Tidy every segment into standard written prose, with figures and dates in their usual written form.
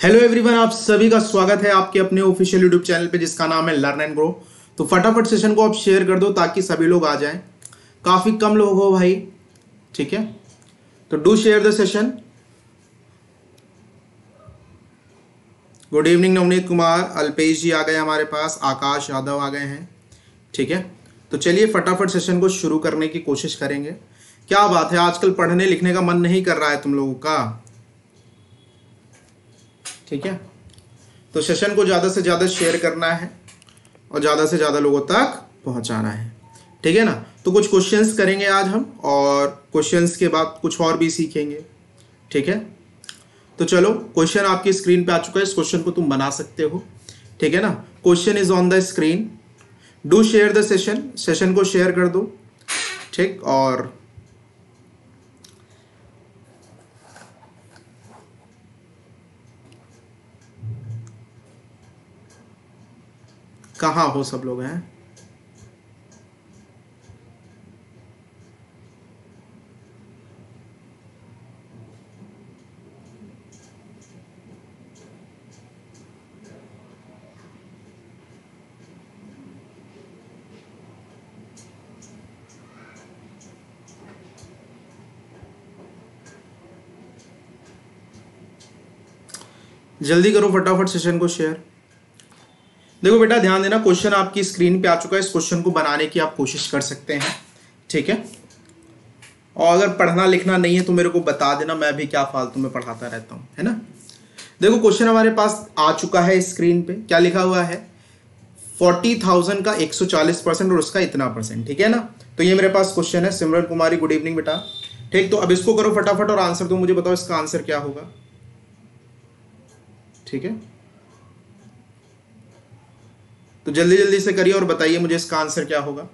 Hello everyone, आप सभी का स्वागत है आपके अपने ऑफिशियल यूट्यूब चैनल पे जिसका नाम है लर्न एंड ग्रो। तो फटाफट सेशन को आप शेयर कर दो ताकि सभी लोग आ जाएं। काफ़ी कम लोग हो भाई, ठीक है, तो do share the session. Good evening Navneet Kumar, Alpesh ji आ गए हमारे पास, आकाश यादव आ गए हैं, ठीक है। तो चलिए फटाफट सेशन को शुरू करने की कोशिश करेंगे। क्या बात है, आजकल पढ़ने लिखने का मन नहीं कर रहा है तुम लोगों का, ठीक है। तो सेशन को ज़्यादा से ज़्यादा शेयर करना है और ज़्यादा से ज़्यादा लोगों तक पहुंचाना है, ठीक है ना। तो कुछ क्वेश्चंस करेंगे आज हम और क्वेश्चंस के बाद कुछ और भी सीखेंगे, ठीक है। तो चलो, क्वेश्चन आपकी स्क्रीन पे आ चुका है, इस क्वेश्चन को तुम बना सकते हो, ठीक है ना। Question is on the screen, do share the session, session को शेयर कर दो, ठीक। और कहाँ हो सब लोग हैं? जल्दी करो फटाफट सेशन को शेयर। देखो बेटा, ध्यान देना, क्वेश्चन आपकी स्क्रीन पे आ चुका है, इस क्वेश्चन को बनाने की आप कोशिश कर सकते हैं, ठीक है। और अगर पढ़ना लिखना नहीं है तो मेरे को बता देना, मैं भी क्या फालतू में पढ़ाता रहता हूँ, है ना। देखो क्वेश्चन हमारे पास आ चुका है स्क्रीन पे, क्या लिखा हुआ है, 40,000 का 140% और उसका इतना परसेंट, ठीक है ना। तो ये मेरे पास क्वेश्चन है। सिमरन कुमारी गुड इवनिंग बेटा, ठीक। तो अब इसको करो फटाफट और आंसर दो, मुझे बताओ इसका आंसर क्या होगा, ठीक है। तो जल्दी जल्दी से करिए और बताइए मुझे इसका आंसर क्या होगा।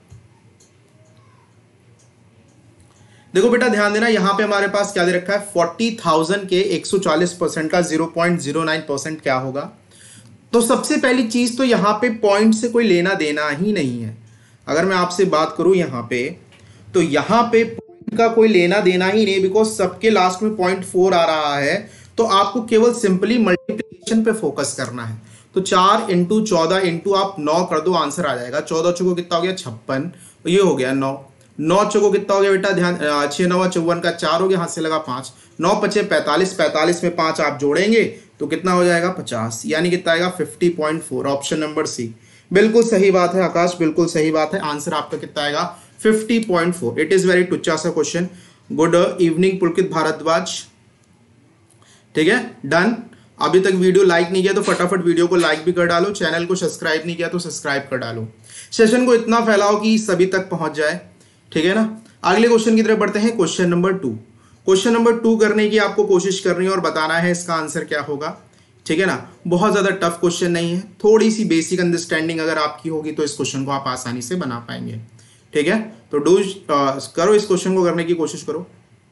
देखो बेटा ध्यान देना, यहां पे हमारे पास क्या दे रखा है, 40,000 के 140% का 0.09% क्या होगा। तो सबसे पहली चीज तो यहां पे पॉइंट से कोई लेना देना ही नहीं है। अगर मैं आपसे बात करूं यहां पे, तो यहां पे पॉइंट का कोई लेना देना ही नहीं, बिकॉज सबके लास्ट में 0.4 आ रहा है। तो आपको केवल सिंपली मल्टीप्लिकेशन पे फोकस करना है। तो 4 इंटू 14 इंटू आप 9 कर दो, आंसर आ जाएगा। 14 चौको कितना हो गया, 56, ये हो गया 9। 9 चौको कितना हो गया बेटा, ध्यान, 6 9 54 का 4 हो गया, हाथ से लगा 5, 9 5 45, 45 में 5 आप जोड़ेंगे तो कितना हो जाएगा, 50, यानी कितना आएगा 50.4। ऑप्शन नंबर सी बिल्कुल सही बात है आकाश, बिल्कुल सही बात है। आंसर आपका कितना आएगा, 50.4। इट इज वेरी टुच्चा सा question. Good evening Pulkit Bharadwaj, ठीक है, डन। अभी तक वीडियो लाइक नहीं किया तो फटाफट वीडियो को लाइक भी कर डालो, चैनल को सब्सक्राइब नहीं किया तो सब्सक्राइब कर डालो। सेशन को इतना फैलाओ कि सभी तक पहुंच जाए, ठीक है ना। अगले क्वेश्चन की तरफ बढ़ते हैं, क्वेश्चन नंबर 2। क्वेश्चन नंबर 2 करने की आपको कोशिश करनी है और बताना है इसका आंसर क्या होगा, ठीक है ना। बहुत ज्यादा टफ क्वेश्चन नहीं है, थोड़ी सी बेसिक अंडरस्टैंडिंग अगर आपकी होगी तो इस क्वेश्चन को आप आसानी से बना पाएंगे, ठीक है। तो डू करो, इस क्वेश्चन को करने की कोशिश करो।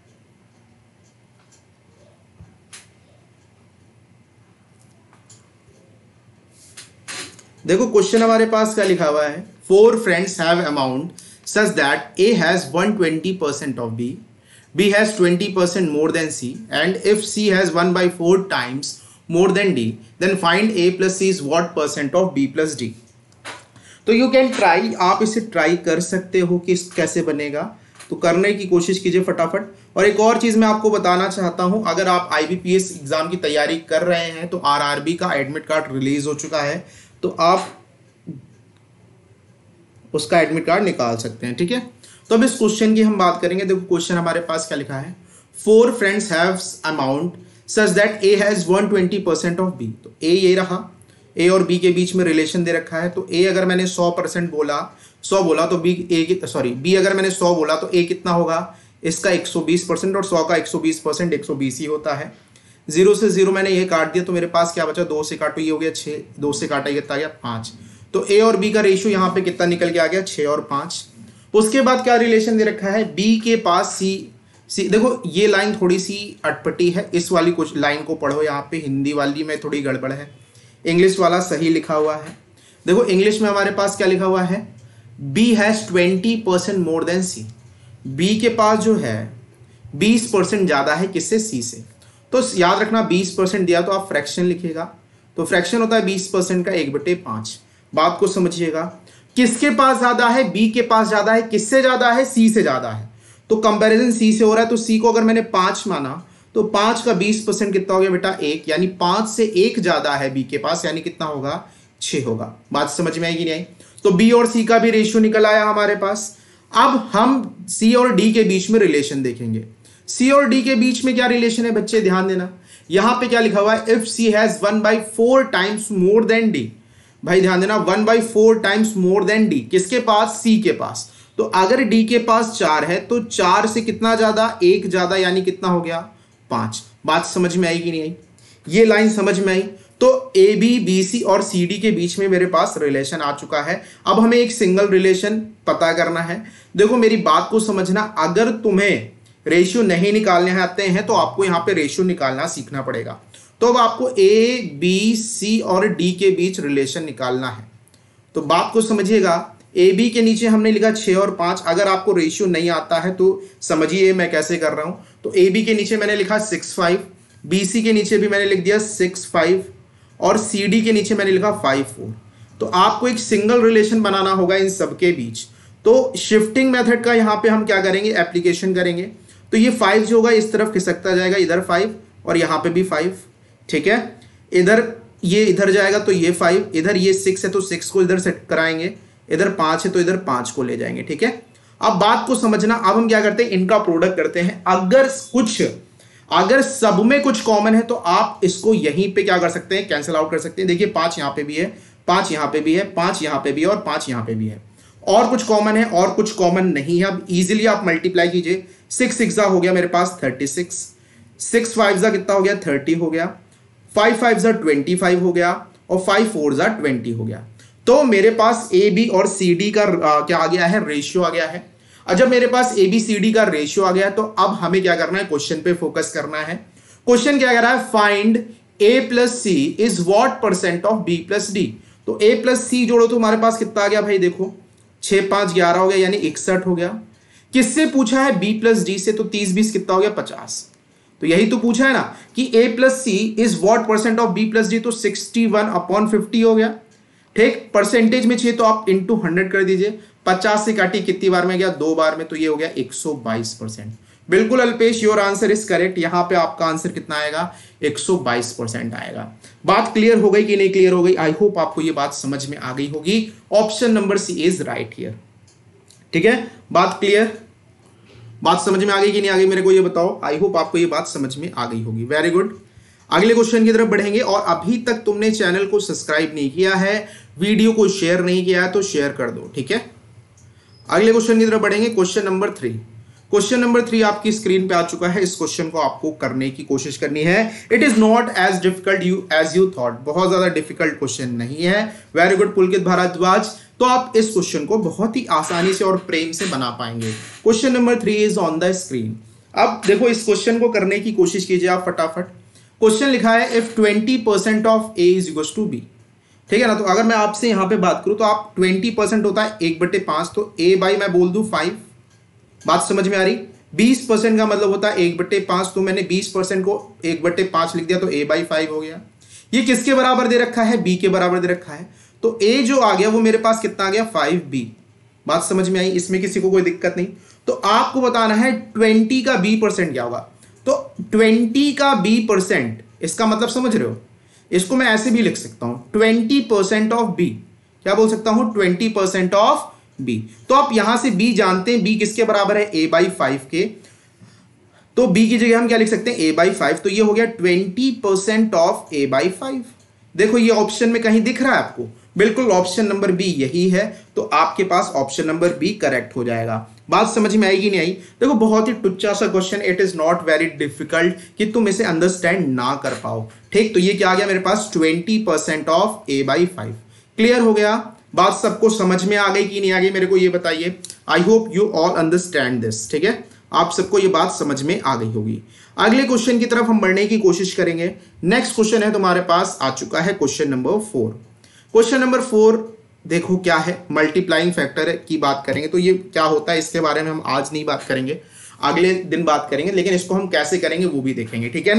देखो क्वेश्चन हमारे पास क्या लिखा हुआ है, 4 friends have amount such that A has 120% of B, B has 20% more than C, and if C has 1/4 times more than D, then find A plus C is what percent of B plus D। तो you can try, आप इसे try कर सकते हो कि कैसे बनेगा, तो करने की कोशिश कीजिए फटाफट। और एक और चीज मैं आपको बताना चाहता हूं, अगर आप IBPS एग्जाम की तैयारी कर रहे हैं तो RRB का एडमिट कार्ड रिलीज हो चुका है, तो आप उसका एडमिट कार्ड निकाल सकते हैं, ठीक है। तो अब इस क्वेश्चन की हम बात करेंगे। देखो क्वेश्चन हमारे पास क्या लिखा है, 4 friends have amount such that A has 120% of B। तो A ये रहा, A और B के बीच में रिलेशन दे रखा है। तो A अगर मैंने 100% बोला, 100 बोला तो B अगर मैंने 100 बोला तो A कितना होगा, इसका 120%, और 100 का 120% 120 ही होता है। 0 से 0 मैंने ये काट दिया तो मेरे पास क्या बचा, 2 से काटो ये हो गया 6, 2 से काटा ये कितना आ गया 5। तो A और B का रेशियो यहाँ पे कितना निकल के आ गया, 6 और 5। उसके बाद क्या रिलेशन दे रखा है, B के पास C। देखो ये लाइन थोड़ी सी अटपटी है, इस वाली कुछ लाइन को पढ़ो, यहाँ पे हिंदी वाली में थोड़ी गड़बड़ है, इंग्लिश वाला सही लिखा हुआ है। देखो इंग्लिश में हमारे पास क्या लिखा हुआ है, B has 20% more than C। B के पास जो है 20% ज्यादा है किससे, C से। तो याद रखना 20% दिया तो आप फ्रैक्शन लिखिएगा, तो फ्रैक्शन होता है 20% का 1/5। बात को समझिएगा, किसके पास ज्यादा है, बी के पास ज्यादा है, किससे ज्यादा है, सी से ज्यादा है, तो कंपैरिजन सी से हो रहा है, तो सी को अगर मैंने 5 माना तो 5 का 20% कितना हो गया बेटा 1, यानी 5 से 1 ज्यादा है बी के पास, यानी कितना होगा 6 होगा। बात समझ में आएगी नहीं आई? तो बी और सी का भी रेशियो निकल आया हमारे पास। अब हम सी और डी के बीच में रिलेशन देखेंगे। सी और डी के बीच में क्या रिलेशन है बच्चे, ध्यान देना, यहां पे क्या लिखा हुआ है, if C has 1/4 times more than D. भाई ध्यान देना, 1/4 टाइम्स मोर देन डी, किसके पास, सी के पास। तो अगर डी के पास 4 है तो 4 से कितना ज्यादा, 1 ज्यादा, यानी कितना हो गया 5। बात समझ में आई कि नहीं आई? ये लाइन समझ में आई? तो ए बी बी सी और सी डी के बीच में मेरे पास रिलेशन आ चुका है। अब हमें एक सिंगल रिलेशन पता करना है। देखो मेरी बात को समझना, अगर तुम्हें रेशियो नहीं निकालने आते हैं तो आपको यहां पे रेशियो निकालना सीखना पड़ेगा। तो अब आपको ए बी सी और डी के बीच रिलेशन निकालना है। तो बात को समझिएगा, ए बी के नीचे हमने लिखा 6 और 5। अगर आपको रेशियो नहीं आता है तो समझिए मैं कैसे कर रहा हूं। तो ए बी के नीचे मैंने लिखा 6 5, बी सी के नीचे भी मैंने लिख दिया 6 5 और सी डी के नीचे मैंने लिखा 5 4। तो आपको एक सिंगल रिलेशन बनाना होगा इन सबके बीच। तो शिफ्टिंग मेथड का यहां पे हम क्या करेंगे, एप्लीकेशन करेंगे। तो ये 5 जो होगा इस तरफ खिसकता जाएगा, इधर 5 और यहां पे भी 5, ठीक है। इधर ये इधर जाएगा तो ये 5, इधर ये 6 है तो 6 को इधर सेट कराएंगे, इधर 5 है तो इधर 5 को ले जाएंगे, ठीक है। अब बात को समझना, अब हम क्या करते हैं, इनका प्रोडक्ट करते हैं। अगर सब में कुछ कॉमन है तो आप इसको यहीं पे क्या कर सकते हैं, कैंसिल आउट कर सकते हैं। देखिए 5 यहां पे भी है, 5 यहां पे भी है, 5 यहां पे भी है और 5 यहां पे भी है। और कुछ कॉमन है और कुछ कॉमन नहीं है। अब इजीली आप मल्टीप्लाई कीजिए, 6 6 हो गया मेरे पास 36, 6 5 कितना हो गया 30 हो गया, 5 5 25 हो गया और 5 4 20 हो गया। तो मेरे पास ए बी और सी डी का क्या आ गया है, रेशियो आ गया है। और जब मेरे पास ए बी सी डी का रेशियो आ गया तो अब हमें क्या करना है, क्वेश्चन पे फोकस करना है। क्वेश्चन क्या कह रहा है, find A plus C is what percent of B plus D. तो ए प्लस सी जोड़ो तो हमारे पास कितना आ गया भाई, देखो 6 5 11 हो गया, यानी 61 हो गया। किससे पूछा है, बी प्लस डी से, तो 30 20 कितना हो गया 50। तो यही तो पूछा है ना कि A plus C is what percent of B plus D, तो 61/50 हो गया, ठीक। परसेंटेज में चाहिए तो आप इंटू 100 कर दीजिए। 50 से काटी कितनी बार में गया, 2 बार में, तो ये हो गया 122%। बिल्कुल Alpesh, your answer is correct. यहां पे आपका आंसर कितना आएगा, 122% आएगा। बात क्लियर हो गई कि नहीं क्लियर हो गई? आई होप आपको ये बात समझ में आ गई होगी। Option number C is right here, ठीक है। बात क्लियर, बात समझ में आ गई कि नहीं आ गई, मेरे को ये बताओ। आई होप आपको ये बात समझ में आ गई होगी। वेरी गुड, अगले क्वेश्चन की तरफ बढ़ेंगे। और अभी तक तुमने चैनल को सब्सक्राइब नहीं किया है, वीडियो को शेयर नहीं किया है तो शेयर कर दो, ठीक है। अगले क्वेश्चन की तरफ बढ़ेंगे, क्वेश्चन नंबर 3। क्वेश्चन नंबर 3 आपकी स्क्रीन पे आ चुका है। इस क्वेश्चन को आपको करने की कोशिश करनी है। It is not as difficult as you thought, बहुत ज्यादा डिफिकल्ट क्वेश्चन नहीं है। वेरी गुड पुलकित भारद्वाज, तो आप इस क्वेश्चन को बहुत ही आसानी से और प्रेम से बना पाएंगे। Question number 3 is on the screen. अब देखो इस क्वेश्चन को करने की कोशिश कीजिए आप फटाफट। क्वेश्चन लिखा है if 20% of A is equal to B, ठीक है ना। तो अगर मैं आपसे यहां पे बात करूं तो आप 20% होता है 1/5, तो ए बाई मैं बोल दूं 5। बात समझ में आ रही? 20% का मतलब होता है 1/5, तो मैंने 20% को 1/5 लिख दिया तो a बाई 5 हो गया। ये किसके बराबर दे रखा है, b के बराबर दे रखा है। तो a जो आ गया वो मेरे पास कितना आ गया 5b। बात समझ में आई? इसमें किसी को कोई दिक्कत नहीं। तो आपको बताना है 20 का b% क्या होगा। तो 20 का b%, इसका मतलब समझ रहे हो, इसको मैं ऐसे भी लिख सकता हूं 20% ऑफ b। क्या बोल सकता हूं, 20% ऑफ b। तो आप यहां से b जानते हैं, b किसके बराबर है, a बाई 5 के। तो b की जगह हम क्या लिख सकते हैं, a बाई 5। तो ये हो गया 20% ऑफ a बाई 5। देखो ये ऑप्शन में कहीं दिख रहा है आपको, बिल्कुल ऑप्शन नंबर बी यही है। तो आपके पास ऑप्शन नंबर बी करेक्ट हो जाएगा। बात समझ में आएगी नहीं आई? देखो बहुत ही टुच्चा सा question, it is not very difficult कि तुम इसे अंडरस्टैंड ना कर पाओ, ठीक। तो ये क्या आ गया मेरे पास 20% ऑफ a बाई 5। क्लियर हो गया? बात सबको समझ में आ गई कि नहीं आ गई, मेरे को ये बताइए। I hope you all understand this, ठीक है। आप सबको ये बात समझ में आ गई होगी। अगले क्वेश्चन की तरफ हम बढ़ने की कोशिश करेंगे। नेक्स्ट क्वेश्चन है तुम्हारे पास आ चुका है क्वेश्चन नंबर 4। क्वेश्चन नंबर 4 देखो क्या है, मल्टीप्लाइंग फैक्टर की बात करेंगे। तो ये क्या होता है इसके बारे में हम आज नहीं बात करेंगे, अगले दिन बात करेंगे, लेकिन इसको हम कैसे करेंगे वो भी देखेंगे, ठीक है ना।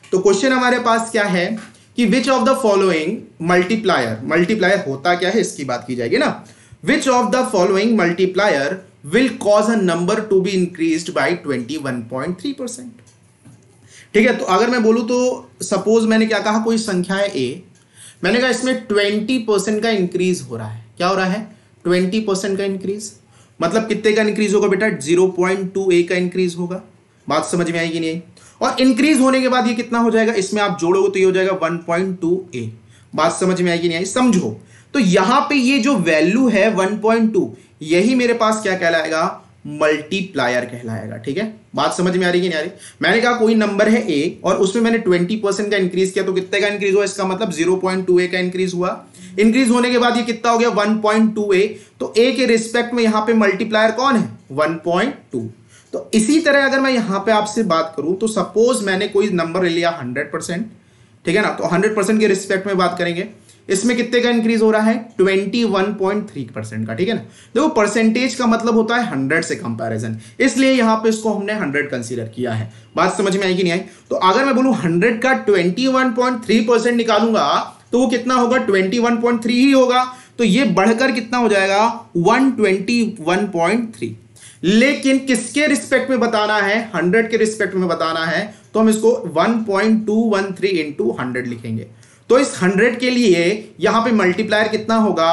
तो क्वेश्चन हमारे पास क्या है कि which of the following multiplier होता क्या है इसकी बात की जाएगी ना। Which of the following multiplier will cause a number to be increased by 21.3%। ठीक है, तो अगर मैं बोलूं तो सपोज मैंने क्या कहा, कोई संख्या है a, मैंने कहा इसमें 20% का इंक्रीज हो रहा है। क्या हो रहा है? 20% का इंक्रीज। मतलब कितने का इंक्रीज होगा बेटा? 0.2a का इंक्रीज होगा। बात समझ में आएगी नहीं आई? और इंक्रीज होने के बाद ये कितना हो जाएगा, इसमें आप जोड़ोगे तो ये हो जाएगा 1.2a। बात समझ में आएगी नहीं आई? समझो, तो यहां पे ये जो वैल्यू है 1.2, यही मेरे पास क्या कहलाएगा? मल्टीप्लायर कहलाएगा। ठीक है, बात समझ में आ रही है कि नहीं आ रही? मैंने कहा कोई नंबर है a और उसमें मैंने 20% का इंक्रीज किया, तो कितने का इंक्रीज हुआ? इसका मतलब 0.2a का इंक्रीज हुआ। इंक्रीज होने के बाद ये कितना हो गया? 1.2a। तो a के रिस्पेक्ट में यहां पे मल्टीप्लायर कौन है? 1.2। तो इसी तरह अगर मैं यहां पे आपसे बात करूं तो सपोज मैंने कोई नंबर ले लिया 100%, ठीक है ना, तो 100% के रिस्पेक्ट में बात करेंगे, इसमें कितने का इंक्रीज हो रहा है? 21.3% का। ठीक है ना, देखो परसेंटेज का मतलब होता है 100 से कंपैरिजन, इसलिए यहां पे इसको हमने 100 कंसीडर किया है। बात समझ में आएगी नहीं आई? तो अगर मैं बोलूं 100 का 21.3% निकालूंगा तो वो कितना होगा? 21.3 ही होगा। तो ये बढ़कर कितना हो जाएगा? 121.3। लेकिन किसके रिस्पेक्ट में बताना है? 100 के रिस्पेक्ट में बताना है, तो हम इसको 1.213 इंटू 100 लिखेंगे। तो इस 100 के लिए यहां पे मल्टीप्लायर कितना होगा?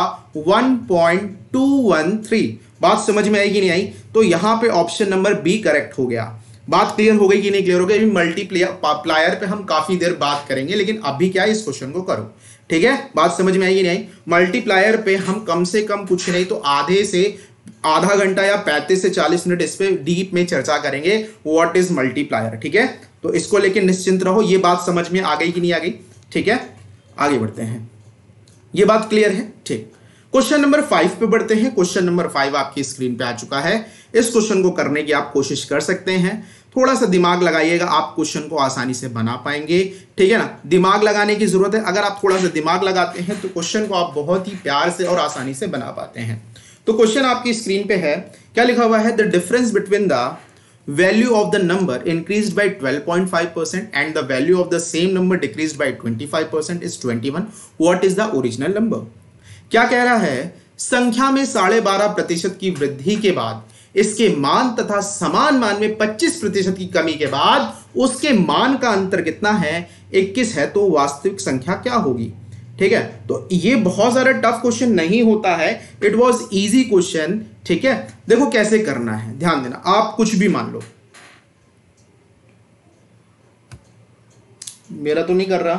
1.213। बात समझ में आएगी नहीं आई? तो यहां पे ऑप्शन नंबर बी करेक्ट हो गया। बात क्लियर हो गई कि नहीं क्लियर हो गई? अभी मल्टीप्लायर पे हम काफी देर बात करेंगे, लेकिन अभी क्या है, इस क्वेश्चन को करो। ठीक है, बात समझ में आएगी नहीं आई? मल्टीप्लायर पे हम कम से कम कुछ नहीं तो आधा घंटा या 35 से 40 मिनट इस पे डीप में चर्चा करेंगे, व्हाट इज मल्टीप्लायर। ठीक है, तो इसको लेकर निश्चिंत रहो। ये बात समझ में आ गई कि नहीं आ गई? ठीक है, आगे बढ़ते हैं। ये बात क्लियर है? ठीक, क्वेश्चन नंबर 5 पे बढ़ते हैं। क्वेश्चन नंबर 5 आपकी स्क्रीन पे आ चुका है। इस क्वेश्चन को करने की आप कोशिश कर सकते हैं, थोड़ा सा दिमाग लगाइएगा, आप क्वेश्चन को आसानी से बना पाएंगे। ठीक है ना, दिमाग लगाने की जरूरत है। अगर आप थोड़ा सा दिमाग लगाते हैं तो क्वेश्चन को आप बहुत ही प्यार से और आसानी से बना पाते हैं। तो क्वेश्चन आपकी स्क्रीन पे है, क्या लिखा हुआ है? The difference between the value of the number increased by 12.5% and the value of the same number decreased by 25% is 21. What is the original number? क्या कह रहा है? संख्या में 12.5% की वृद्धि के बाद इसके मान तथा समान मान में 25% की कमी के बाद उसके मान का अंतर कितना है? 21 है, तो वास्तविक संख्या क्या होगी? ठीक है, तो ये बहुत सारा टफ क्वेश्चन नहीं होता है, इट वाज इजी क्वेश्चन। ठीक है, देखो कैसे करना है, ध्यान देना। आप कुछ भी मान लो, मेरा तो नहीं कर रहा।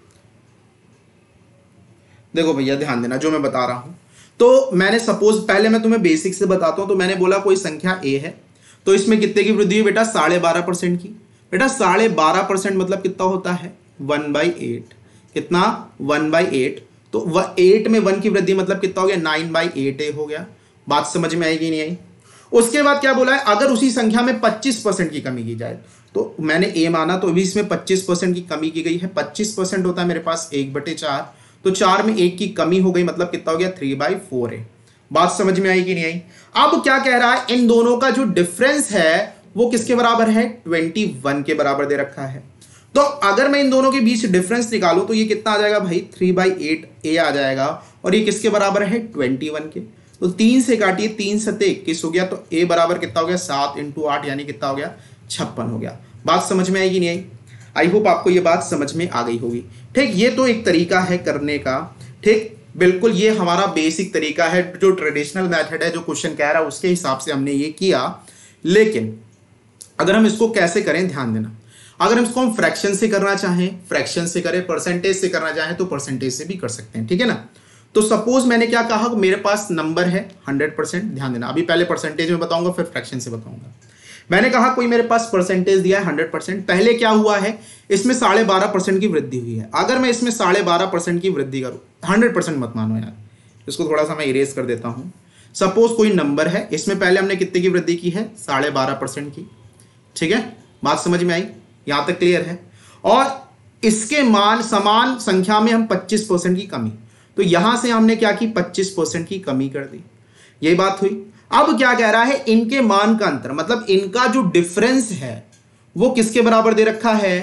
देखो भैया ध्यान देना जो मैं बता रहा हूं। तो मैंने सपोज, पहले मैं तुम्हें बेसिक से बताता हूं। तो मैंने बोला कोई संख्या a है, तो इसमें कितने की वृद्धि हुई बेटा? 12.5% की। बेटा 12.5% मतलब कितना होता है? 1/8। कितना? 1/8। तो 8 में 1 की वृद्धि मतलब कितना हो गया? 9/8 हो गया। बात समझ में आएगी नहीं आई? उसके बाद क्या बोला है? अगर उसी संख्या में 25% की कमी की जाए, तो मैंने a माना, तो अभी इसमें 25% की कमी की गई है। 25% होता है मेरे पास 1/4, तो 4 में 1 की कमी हो गई, मतलब कितना हो गया? 3/4 है। बात समझ में आई कि नहीं आई? अब क्या कह रहा है? इन दोनों का जो डिफरेंस है वो किसके बराबर है? 21 के बराबर दे रखा है। तो अगर मैं इन दोनों के बीच डिफरेंस निकालूं तो ये कितना आ जाएगा भाई? 3/8 a आ जाएगा। और ये किसके बराबर है? 21 के। तो 3 से काटिए, 3 सते 21 हो गया। तो a बराबर कितना हो गया? 7 × 8 यानी कितना हो गया? 56 हो गया। बात समझ में आएगी नहीं आई? आई होप आपको ये बात समझ में आ गई होगी। ठीक, ये तो एक तरीका है करने का। ठीक, बिल्कुल ये हमारा बेसिक तरीका है, जो ट्रेडिशनल मेथड है, जो क्वेश्चन कह रहा है उसके हिसाब से हमने ये किया। लेकिन अगर हम इसको कैसे करें, ध्यान देना। अगर इसको हम फ्रैक्शन से करना चाहें, फ्रैक्शन से करें, परसेंटेज से करना चाहें तो परसेंटेज से भी कर सकते हैं। ठीक है ना, तो सपोज मैंने क्या कहा, मेरे पास नंबर है 100%। ध्यान देना, अभी पहले परसेंटेज में बताऊंगा, फिर फ्रैक्शन से बताऊंगा। मैंने कहा कोई मेरे पास परसेंटेज दिया है 100%। पहले क्या हुआ है? इसमें 12.5% की वृद्धि हुई है। अगर मैं इसमें 12.5% की वृद्धि करूं, 100% मत मानो यार, इसको थोड़ा सा मैं इरेज कर देता हूं। सपोज कोई नंबर है, इसमें पहले हमने कितने की वृद्धि की है? 12.5% की। ठीक है, बात समझ में आई? यहां तक क्लियर है? और इसके मान समान संख्या में हम 25% की कमी, तो यहां से हमने क्या की? 25% की कमी कर दी। यही बात हुई। अब क्या कह रहा है? इनके मान का अंतर, मतलब इनका जो डिफरेंस है वो किसके बराबर दे रखा है?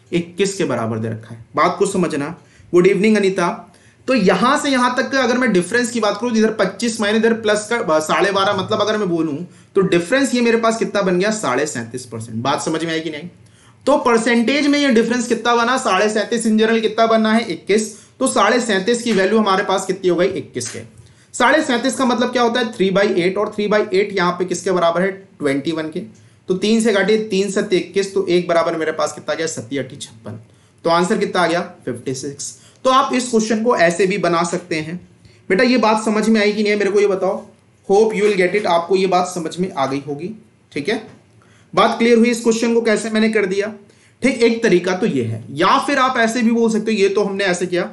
21 के बराबर दे रखा है। बात को समझना। Good evening Anita. तो यहां से यहां तक का अगर मैं डिफरेंस की बात करूं, इधर 25 माइनस इधर प्लस का 12.5, मतलब अगर मैं बोलूं तो डिफरेंस ये मेरे पास कितना बन गया 37.5%। बात समझ में आई कि नहीं? तो परसेंटेज में ये डिफरेंस कितना बना 37.5, इन जनरल कितना बनना है 21, तो 37.5 की वैल्यू हमारे पास कितनी हो गई 21 के। 37.5 का मतलब क्या होता है 3/8, और 3/8 यहां पे किसके बराबर है 21 के। तो 3 से काटिए 3 7 21, तो 1 बराबर मेरे पास कितना गया 7 8 56, तो आंसर कितना आ गया 56। तो आप इस क्वेश्चन को ऐसे भी बना सकते हैं। बेटा ये बात समझ में आई कि नहीं है मेरे को ये बताओ। Hope you will get it. आपको ये बात समझ में आ गई होगी, ठीक है। बात क्लियर हुई इस क्वेश्चन को कैसे मैंने कर दिया, ठीक। एक तरीका तो ये है, या फिर आप ऐसे भी बोल सकते हो ये तो हमने ऐसे किया,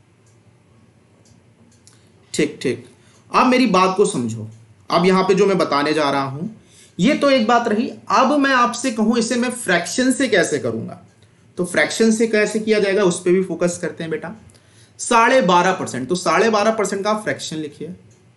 ठीक ठीक। अब मेरी बात को समझो। अब यहां पे जो मैं बताने जा रहा हूं ये तो एक बात रही। अब मैं आपसे कहूं इसे मैं फ्रैक्शन से कैसे करूंगा, तो फ्रैक्शन से कैसे किया जाएगा उस पर भी फोकस करते हैं बेटा। 12.5%, तो 12.5% का फ्रैक्शन लिखिए।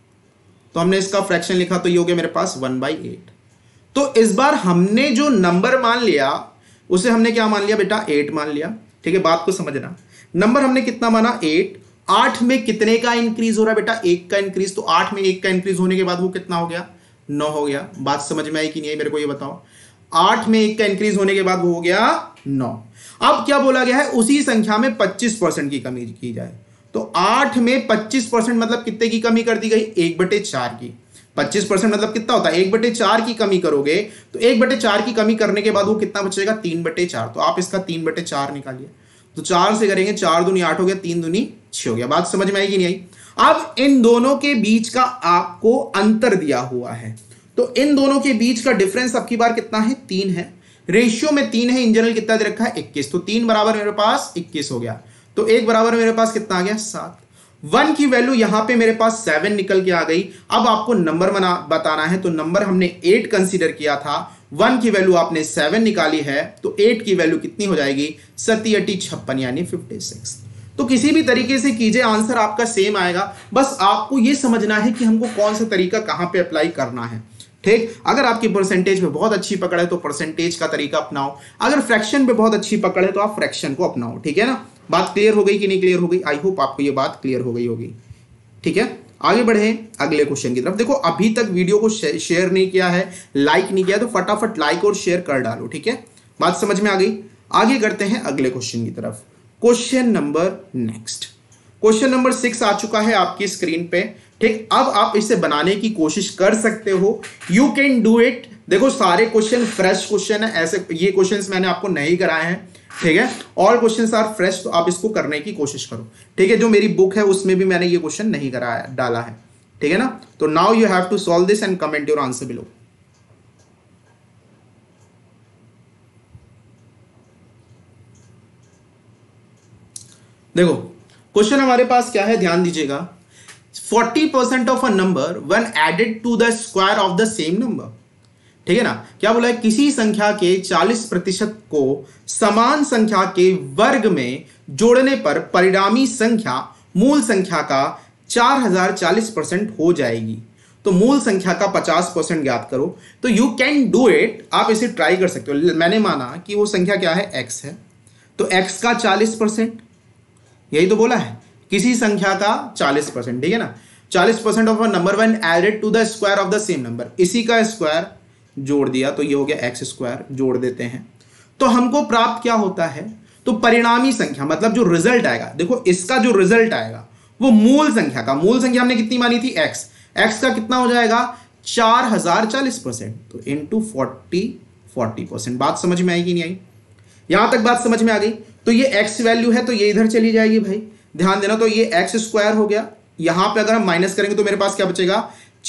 तो हमने इसका फ्रैक्शन लिखा तो ये हो गया मेरे पास 1/8। तो इस बार हमने जो नंबर मान लिया उसे हमने क्या मान लिया बेटा 8 मान लिया, ठीक है। बात को समझना, नंबर हमने कितना माना 8। 8 में कितने का इंक्रीज हो रहा है बेटा 1 का इंक्रीज, तो 8 में 1 का इंक्रीज होने के बाद वो कितना हो गया 9 हो गया। बात समझ में आई कि नहीं आई मेरे को ये बताओ। 8 में 1 का इंक्रीज होने के बाद वो हो गया 9। अब क्या बोला गया है उसी संख्या में 25% की कमी की जाए। तो 8 में 25% मतलब कितने की कमी कर दी गई 1/4 की। 25% मतलब कितना होता है 1/4 की कमी करोगे, तो 1/4 की कमी करने के बाद वो कितना बचेगा 3/4। तो आप इसका 3/4 निकालिए, तो 4 से करेंगे 4 दूनी 8 हो गया, 3 दूनी 6 हो गया। बात समझ में आई कि नहीं आई? अब इन दोनों के बीच का आपको अंतर दिया हुआ है, तो इन दोनों के बीच का डिफरेंस अब की बार कितना है 3 है। रेशियो में 3 है, इन जनरल कितना दे रखा है 21, तो 3 बराबर मेरे पास 21 हो गया। तो 1 बराबर मेरे पास कितना आ गया 7। 1 की वैल्यू यहां पे मेरे पास 7 निकल के आ गई। अब आपको नंबर बताना है, तो नंबर हमने 8 कंसीडर किया था, 1 की वैल्यू आपने 7 निकाली है, तो 8 की वैल्यू कितनी हो जाएगी 7 8 56 यानी 56। तो किसी भी तरीके से कीजिए आंसर आपका सेम आएगा। बस आपको यह समझना है कि हमको कौन सा तरीका कहां पे अप्लाई करना है, ठीक। अगर आपकी परसेंटेज में बहुत अच्छी पकड़ है तो परसेंटेज का तरीका अपनाओ, अगर फ्रैक्शन पे बहुत अच्छी पकड़ है तो आप फ्रैक्शन को अपनाओ, ठीक है ना। बात क्लियर हो गई कि नहीं क्लियर हो गई? आई होप आपको ये बात क्लियर हो गई होगी, ठीक है। आगे बढ़े अगले क्वेश्चन की तरफ। देखो अभी तक वीडियो को शेयर नहीं किया है, लाइक नहीं किया, तो फटाफट लाइक और शेयर कर डालो, ठीक है। बात समझ में आ गई? आगे करते हैं अगले क्वेश्चन की तरफ। Question number next, question number 6 आ चुका है आपकी स्क्रीन पे, ठीक। अब आप इसे बनाने की कोशिश कर सकते हो, यू कैन डू इट। देखो सारे क्वेश्चन फ्रेश क्वेश्चन है, ऐसे ये क्वेश्चंस मैंने आपको नहीं कराए हैं, ठीक है। ऑल क्वेश्चंस आर फ्रेश, तो आप इसको करने की कोशिश करो, ठीक है। जो मेरी बुक है उसमें भी मैंने ये क्वेश्चन नहीं कराया डाला है, ठीक है ना। तो now you have to solve this and comment your answer below. देखो क्वेश्चन हमारे पास क्या है, ध्यान दीजिएगा। 40% of a number when added to the square of the same number, ठीक है ना। क्या बोला है, किसी संख्या के 40% को समान संख्या के वर्ग में जोड़ने पर परिणामी संख्या मूल संख्या का 4040% हो जाएगी। तो मूल संख्या का 50% ज्ञात करो। तो यू कैन डू इट, आप इसे ट्राई कर सकते हो। मैंने माना कि वो संख्या क्या है x है, तो x का 40%, यही तो बोला है किसी संख्या का 40%, ठीक है ना। 40% of a number when added to the square of the same number, इसी का स्क्वायर जोड़ दिया तो ये हो गया x स्क्वायर, जोड़ देते हैं तो हमको प्राप्त क्या होता है, तो परिणामी संख्या मतलब जो रिजल्ट आएगा, देखो इसका जो रिजल्ट आएगा वो मूल संख्या का, मूल संख्या हमने कितनी मानी थी x का कितना हो जाएगा 4040%, तो इनटू 40%। बात समझ में आई कि नहीं आई? यहां तक बात समझ में आ गई। तो ये x वैल्यू है तो ये इधर चली जाएगी भाई, ध्यान देना। तो ये x स्क्वायर हो गया, यहां पे अगर हम माइनस करेंगे तो मेरे पास क्या बचेगा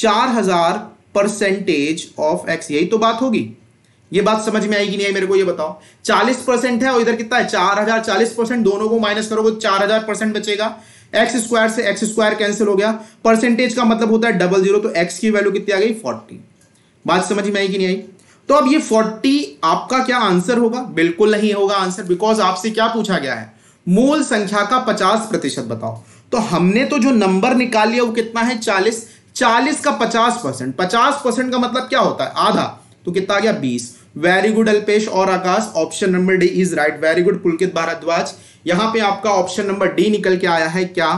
4000% ऑफ x, यही तो बात होगी। ये बात समझ में आएगी नहीं आई मेरे को ये बताओ। 40% है और इधर कितना है 4000, 40%, दोनों को माइनस करोगे 4000% बचेगा। x स्क्वायर से x स्क्वायर कैंसिल हो गया, परसेंटेज का मतलब होता है 00, तो x की वैल्यू कितनी आ गई 40। बात समझ में आई कि नहीं आई? तो अब ये 40 आपका क्या आंसर होगा? बिल्कुल नहीं होगा आंसर, बिकॉज आपसे क्या पूछा गया है, मूल संख्या का 50% बताओ। तो हमने तो जो नंबर निकाल लिया वो कितना है 40 का 50%, 50% का मतलब क्या होता है आधा, तो कितना आ गया 20। वेरी गुड अल्पेश और Akash, option number D is right. Very good Pulkit Bhardwaj, यहां पे आपका ऑप्शन नंबर डी निकल के आया है क्या,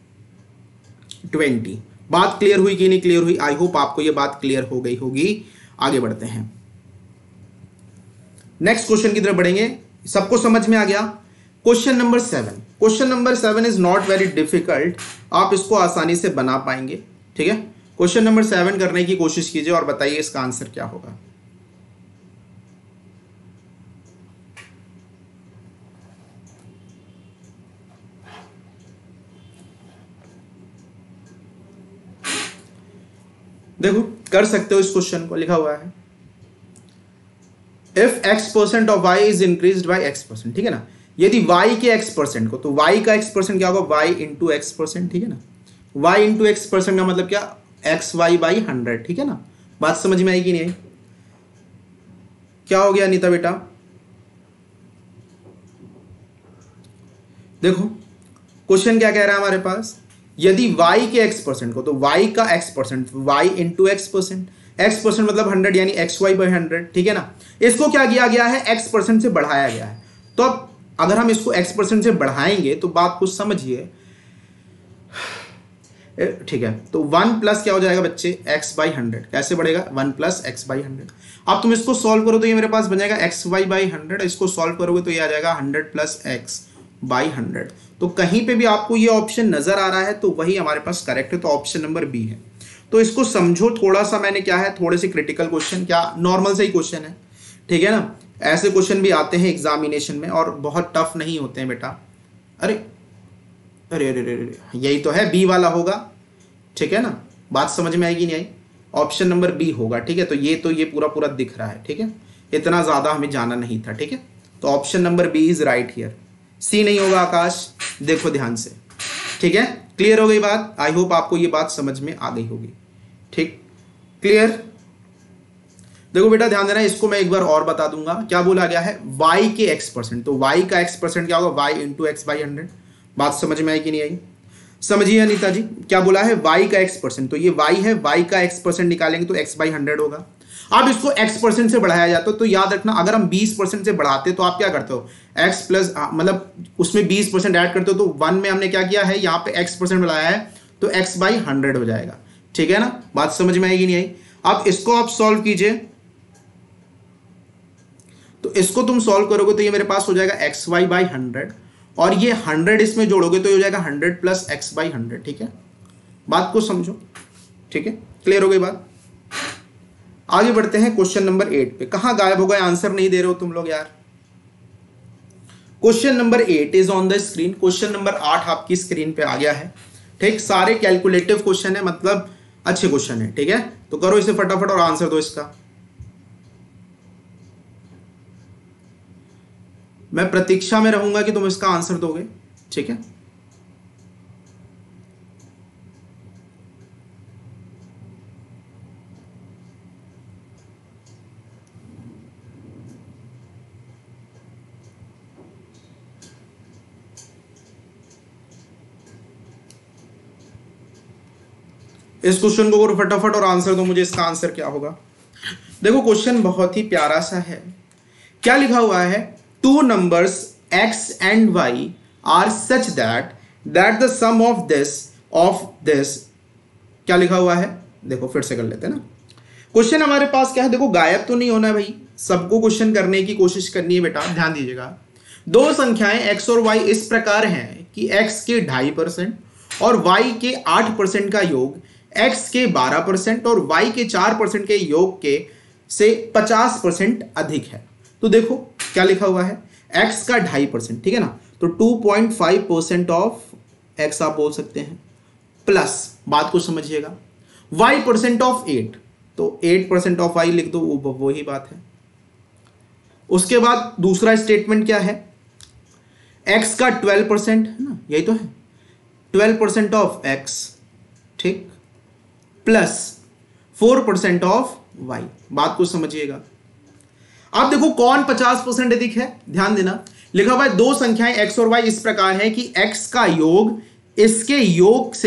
20। बात क्लियर हुई कि नहीं क्लियर हुई? आई होप आपको ये बात क्लियर हो गई होगी। आगे बढ़ते हैं, नेक्स्ट क्वेश्चन की तरफ बढ़ेंगे। सबको समझ में आ गया? Question number 7। Question number 7 is not very difficult, आप इसको आसानी से बना पाएंगे। ठीक है, क्वेश्चन नंबर 7 करने की कोशिश कीजिए और बताइए इसका आंसर क्या होगा। देखो कर सकते हो इस क्वेश्चन को, लिखा हुआ है if x% of y is increased by x%। ठीक है ना, यदि y के x% को, तो y का x% क्या होगा, y इंटू x%। ठीक है ना, y इंटू x% का मतलब क्या, xy बाई 100। ठीक है ना, बात समझ में आई कि नहीं आई? क्या हो गया अनीता बेटा? देखो क्वेश्चन क्या कह रहा है हमारे पास, यदि y के x% को, तो y का x%, y into x%, x% मतलब 100 यानी xy बाई 100। ठीक है ना, इसको क्या किया गया है, x% से बढ़ाया गया है। तो अब अगर हम इसको x% से बढ़ाएंगे तो बात कुछ समझिए। ठीक है, तो 1 प्लस क्या हो जाएगा बच्चे, x बाई 100। कैसे बढ़ेगा, 1 प्लस x बाई 100। अब तुम इसको सॉल्व करो तो ये मेरे पास बन जाएगा xy बाई 100। इसको सॉल्व करोगे तो ये आ जाएगा 100 प्लस x बाई 100। तो कहीं पे भी आपको ये ऑप्शन नजर आ रहा है तो वही हमारे पास करेक्ट है, तो ऑप्शन नंबर बी है। तो इसको समझो थोड़ा सा, मैंने क्या है, थोड़े से क्रिटिकल क्वेश्चन, क्या नॉर्मल से ही क्वेश्चन है। ठीक है ना, ऐसे क्वेश्चन भी आते हैं एग्जामिनेशन में और बहुत टफ नहीं होते हैं बेटा। अरे अरे अरे अरे, यही तो है, बी वाला होगा। ठीक है ना, बात समझ में आएगी नहीं आई? ऑप्शन नंबर बी होगा। ठीक है, तो ये पूरा पूरा दिख रहा है। ठीक है, इतना ज्यादा हमें जाना नहीं था। ठीक है, तो option number B is right here. C नहीं होगा आकाश, देखो ध्यान से। ठीक है, क्लियर हो गई बात? आई होप आपको ये बात समझ में आ गई होगी। ठीक, क्लियर? देखो बेटा ध्यान देना, इसको मैं एक बार और बता दूंगा। क्या बोला गया है, y के x%, तो y का x% क्या होगा, y इंटू x बाई 100। बात समझ में आई कि नहीं आई? समझिए अनीता जी, क्या बोला है, y का x%, तो ये y है, y का x% निकालेंगे तो x बाई 100 होगा। अब इसको x% से बढ़ाया जाता है, तो याद रखना अगर हम 20% से बढ़ाते तो आप क्या करते हो, x प्लस मतलब उसमें 20% ऐड करते हो, तो 1 में हमने क्या किया है, यहाँ पे x% बढ़ाया है तो x बाई 100 हो जाएगा। ठीक है ना, बात समझ में आएगी नहीं आई? अब इसको आप सॉल्व कीजिए, तो इसको तुम सॉल्व करोगे तो ये मेरे पास हो जाएगा xy बाई 100 और ये 100 इसमें जोड़ोगे तो ये हो जाएगा 100 प्लस x बाई 100। ठीक है, बात को समझो। ठीक है, क्लियर हो गई बात? आगे बढ़ते हैं क्वेश्चन नंबर 8 पे। कहां गायब हो गए, आंसर नहीं दे रहे हो तुम लोग यार। Question number 8 is on the screen. Question number 8 आपकी स्क्रीन पे आ गया है। ठीक, सारे कैलकुलेटिव क्वेश्चन है, मतलब अच्छे क्वेश्चन है। ठीक है, तो करो इसे फटाफट और आंसर दो इसका। मैं प्रतीक्षा में रहूंगा कि तुम इसका आंसर दोगे। ठीक है, इस क्वेश्चन को करो फटाफट और आंसर दो मुझे, इसका आंसर क्या होगा। देखो क्वेश्चन बहुत ही प्यारा सा है। क्या लिखा हुआ है, two numbers x and y are such that the sum of this क्या लिखा हुआ है, देखो फिर से कर लेते हैं ना। क्वेश्चन हमारे पास क्या है, देखो गायब तो नहीं होना है भाई, सबको क्वेश्चन करने की कोशिश करनी है बेटा। ध्यान दीजिएगा, दो संख्याएं x और y इस प्रकार हैं कि x के 2.5% और y के 8% का योग x के 12% और y के 4% के योग के से 50% अधिक है। तो देखो क्या लिखा हुआ है, x का 2.5%, ठीक है ना, तो 2.5% ऑफ x आप बोल सकते हैं, प्लस बात को समझिएगा y% ऑफ 8, तो 8% ऑफ y लिख दो, वो ही बात है। उसके बाद दूसरा स्टेटमेंट क्या है, x का 12% है ना, यही तो है, 12% ऑफ x, ठीक, प्लस 4% ऑफ y। बात को समझिएगा। अब देखो कौन 50% अधिक है, ध्यान देना, लिखा हुआ है दो संख्याएं x और y इस प्रकार है कि x का योग इसके योग से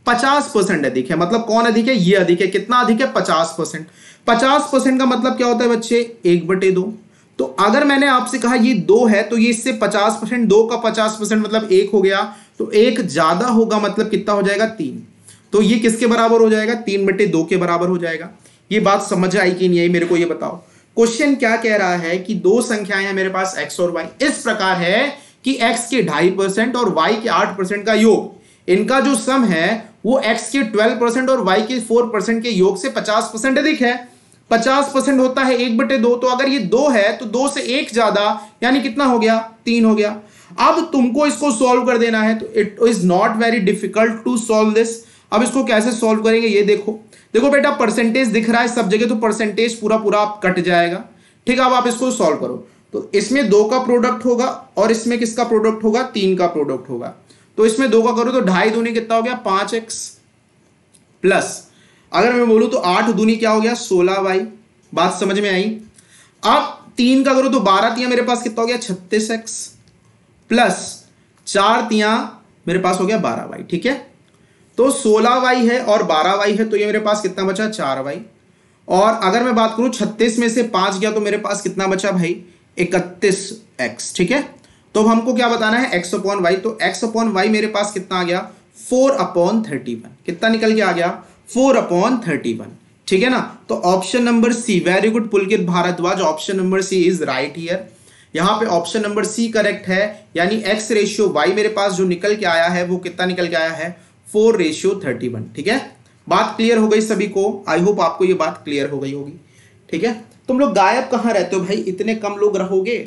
50% अधिक है। मतलब कौन अधिक है? ये अधिक है। कितना अधिक है? 50%। 50% का मतलब क्या होता है बच्चे? 1/2। तो अगर मैंने आपसे कहा ये 2 है तो ये इससे 50%, 2 का 50% मतलब 1 हो गया, तो 1 ज्यादा होगा मतलब कितना हो जाएगा? 3। तो ये किसके बराबर हो जाएगा? 3/2 के बराबर हो जाएगा। ये बात समझ आई कि नहीं आई, मेरे को ये बताओ। क्वेश्चन क्या कह रहा है कि दो संख्याएं हैं मेरे पास x और y, इस प्रकार है कि x के 2.5% और y के 8% का योग, इनका जो सम है वो x के 12% और y के 4% के योग से 50% अधिक है। 50% होता है 1/2। तो अगर ये 2 है तो 2 से 1 ज्यादा, यानी कितना हो गया? 3 हो गया। अब तुमको इसको सॉल्व कर देना है, तो it is not very difficult to solve this. अब इसको कैसे सॉल्व करेंगे ये देखो। देखो बेटा परसेंटेज दिख रहा है सब जगह, तो परसेंटेज पूरा पूरा कट जाएगा। ठीक है, अब आप इसको सॉल्व करो। तो इसमें 2 का प्रोडक्ट होगा और इसमें किसका प्रोडक्ट होगा? 3 का प्रोडक्ट होगा। तो इसमें 2 का करो तो 2.5 दूनी कितना हो गया? 5x प्लस, अगर मैं बोलूं तो 8 दूनी क्या हो गया? 16y। बात समझ में आई? अब 3 का करो तो 12 तिया मेरे पास कितना हो गया? 36x प्लस 4 तिया मेरे पास हो गया 12y। ठीक है, तो 16y है और 12y है, तो ये मेरे पास कितना बचा? 4y। और अगर मैं बात करूं 36 में से 5 गया तो मेरे पास कितना बचा भाई? 31x। ठीक है, तो अब हमको क्या बताना है? x upon y। तो x अपॉन y मेरे पास कितना आ गया? 4/31। कितना निकल के आ गया? 4/31। ठीक है ना। तो option number C, very good Pulkit Bhardwaj, option number C is right here. यहां पे ऑप्शन नंबर सी करेक्ट है, यानी x रेशियो y मेरे पास जो निकल के आया है वो कितना निकल के आया है? 4/31। ठीक है, बात क्लियर हो गई सभी को? आई होप आपको ये बात क्लियर हो गई होगी। ठीक है, तुम लोग गायब कहां रहते हो भाई? इतने कम लोग रहोगे?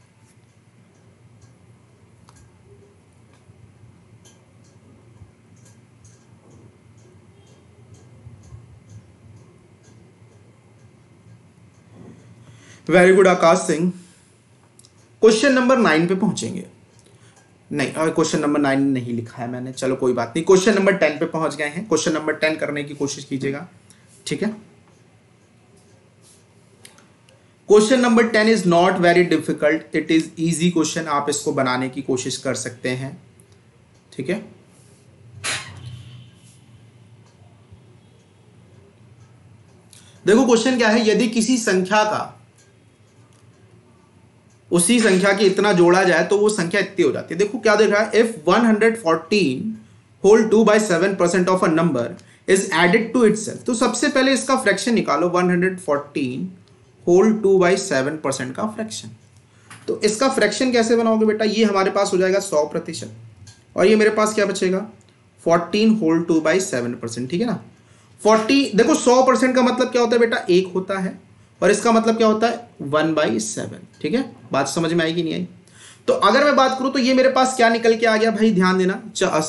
Very good Akash Singh. क्वेश्चन नंबर 9 पे पहुंचेंगे। नहीं, क्वेश्चन नंबर 9 नहीं लिखा है मैंने, चलो कोई बात नहीं। क्वेश्चन नंबर 10 पे पहुंच गए हैं। क्वेश्चन नंबर 10 करने की कोशिश कीजिएगा। ठीक है, question number 10 is not very difficult, it is easy question. आप इसको बनाने की कोशिश कर सकते हैं। ठीक है, देखो क्वेश्चन क्या है। यदि किसी संख्या का उसी संख्या की इतना जोड़ा जाए तो वो संख्या इतनी हो जाती है। देखो क्या देख रहा है? If 114 whole 2/7% of a number is added to itself. तो सबसे पहले इसका फ्रैक्शन निकालो, 114 होल 2/7% का फ्रैक्शन। तो इसका फ्रैक्शन कैसे बनाओगे बेटा? ये हमारे पास हो जाएगा 100% और ये मेरे पास क्या बचेगा? 14 होल 2/7%। ठीक है ना। 40, देखो 100% का मतलब क्या होता है बेटा? 1 होता है, और इसका मतलब क्या होता है? 1/7। ठीक है, बात समझ में आएगी नहीं आई? तो अगर मैं बात करूं तो ये मेरे पास क्या निकल के आ गया भाई? ध्यान देना,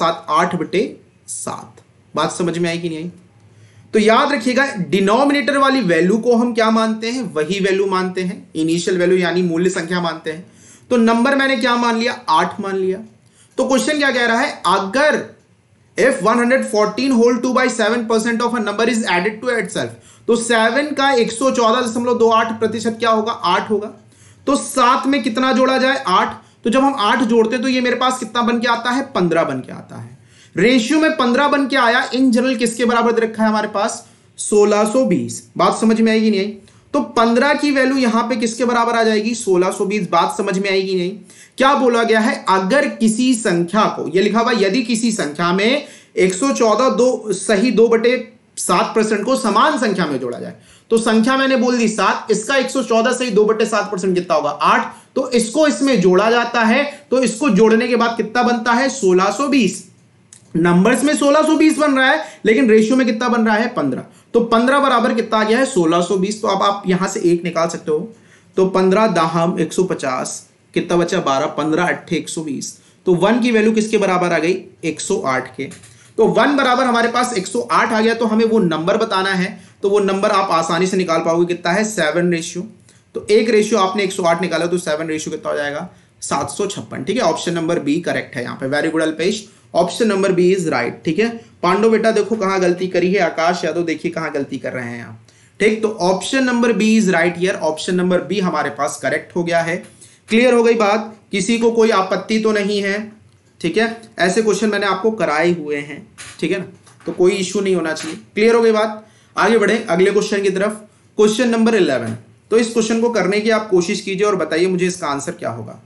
8/7। बात समझ में आएगी नहीं आई? तो याद रखिएगा डिनोमिनेटर वाली वैल्यू को हम क्या मानते हैं? वही वैल्यू मानते हैं, इनिशियल वैल्यू यानी मूल्य संख्या मानते हैं। तो नंबर मैंने क्या मान लिया? 8 मान लिया। तो क्वेश्चन क्या कह रहा है? अगर if 114 whole 2/7% of a number is added to itself, तो 7 का 114.28% क्या होगा? 8 होगा। तो 7 में कितना जोड़ा जाए? 8। तो जब हम 8 जोड़ते हैं तो ये मेरे पास कितना बन के आता है? 15 बन के आता है। रेशियो में 15 बन के आया। इन जनरल किसके बराबर दे रखा है हमारे पास? 1620। बात समझ में आएगी नहीं आई? तो 15 की वैल्यू यहां पे किसके बराबर आ जाएगी? 1620। बात समझ में आएगी नहीं? क्या बोला गया है? अगर किसी संख्या को, यह लिखा हुआ यदि किसी संख्या में 114 सही 2/7% को समान संख्या में जोड़ा जाए, तो संख्या मैंने बोल दी 7, इसका 114 सही 2/7% कितना होगा? 8। तो इसको इसमें जोड़ा जाता है, तो इसको जोड़ने के बाद कितना बनता है? 1620। नंबर्स में 1620 बन रहा है, लेकिन रेशियो में कितना बन रहा है? 15। तो 15 बराबर कितना आ गया है? 1620। तो अब आप यहां से 1 निकाल सकते हो। तो 15 दाहम 150, कितना बचा? 12। 15 8 120। तो 1 की वैल्यू किसके बराबर आ गई? 108 के। तो 1 बराबर हमारे पास 108 आ गया। तो हमें वो नंबर बताना है, तो वो नंबर आप आसानी से निकाल पाओगे। कितना है? 7 रेशियो। तो 1 रेशियो आपने 108 निकाला, तो 7 रेशियो कितना हो जाएगा? 756। ठीक है, ऑप्शन नंबर बी करेक्ट है यहाँ पे। Very good Alpesh, option number B is right. ठीक है, पांडव बेटा देखो कहां गलती करी है। आकाश यादव देखिए कहां गलती कर रहे हैं आप। ठीक, तो option number B is right here. Option number B हमारे पास करेक्ट हो गया है। क्लियर हो गई बात? किसी को कोई आपत्ति तो नहीं है? ठीक है, ऐसे क्वेश्चन मैंने आपको कराए हुए हैं। ठीक है ना, तो कोई इश्यू नहीं होना चाहिए। क्लियर हो गई बात? आगे बढ़े अगले क्वेश्चन की तरफ। Question number 11। तो इस क्वेश्चन को करने की आप कोशिश कीजिए और बताइए मुझे इसका आंसर क्या होगा।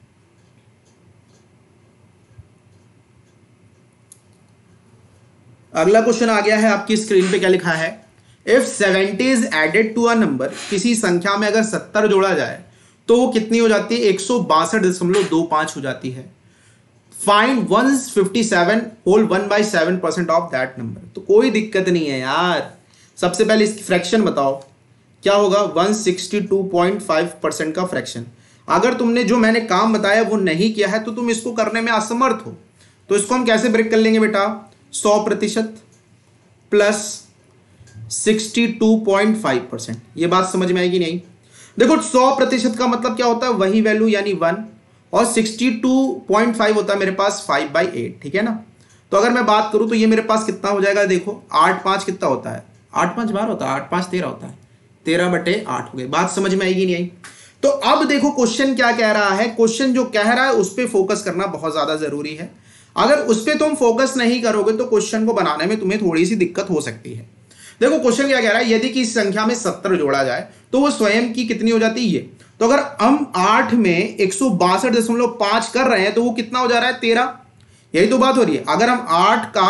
अगला क्वेश्चन आ गया है आपकी स्क्रीन पे। क्या लिखा है? If 70 is added to a number, किसी संख्या में अगर 70 जोड़ा जाए तो वो कितनी हो जाती है? 162.25 हो जाती है। Find 157 whole 1/7% of that number. तो कोई दिक्कत नहीं है यार, सबसे पहले इसकी फ्रैक्शन बताओ क्या होगा? 162.5% का फ्रैक्शन। अगर तुमने जो मैंने काम बताया वो नहीं किया है तो तुम इसको करने में असमर्थ हो, तो इसको हम कैसे ब्रेक कर लेंगे बेटा? 100% प्लस 62.5%। ये बात समझ में आएगी नहीं? देखो 100% का मतलब क्या होता है? वही वैल्यू यानी 1, और 62.5 होता है मेरे पास 5/8, ठीक है ना? तो अगर मैं बात करूं तो ये मेरे पास कितना हो जाएगा? देखो 8×5 कितना होता है? 8×5 12 होता है, 8×5 13 होता है, 13/8 हो गई। बात समझ में आएगी नहीं आई? तो अब देखो क्वेश्चन क्या कह रहा है। क्वेश्चन जो कह रहा है उस पर फोकस करना बहुत ज्यादा जरूरी है। अगर उस पर तुम फोकस नहीं करोगे तो क्वेश्चन को बनाने में तुम्हें थोड़ी सी दिक्कत हो सकती है। देखो क्वेश्चन क्या कह रहा है, यदि किसी संख्या में 70 जोड़ा जाए तो वो स्वयं की कितनी हो जाती है? ये। तो अगर हम 8 में 162.5 कर रहे हैं तो वो कितना हो जा रहा है? 13। यही तो बात हो रही है। अगर हम 8 का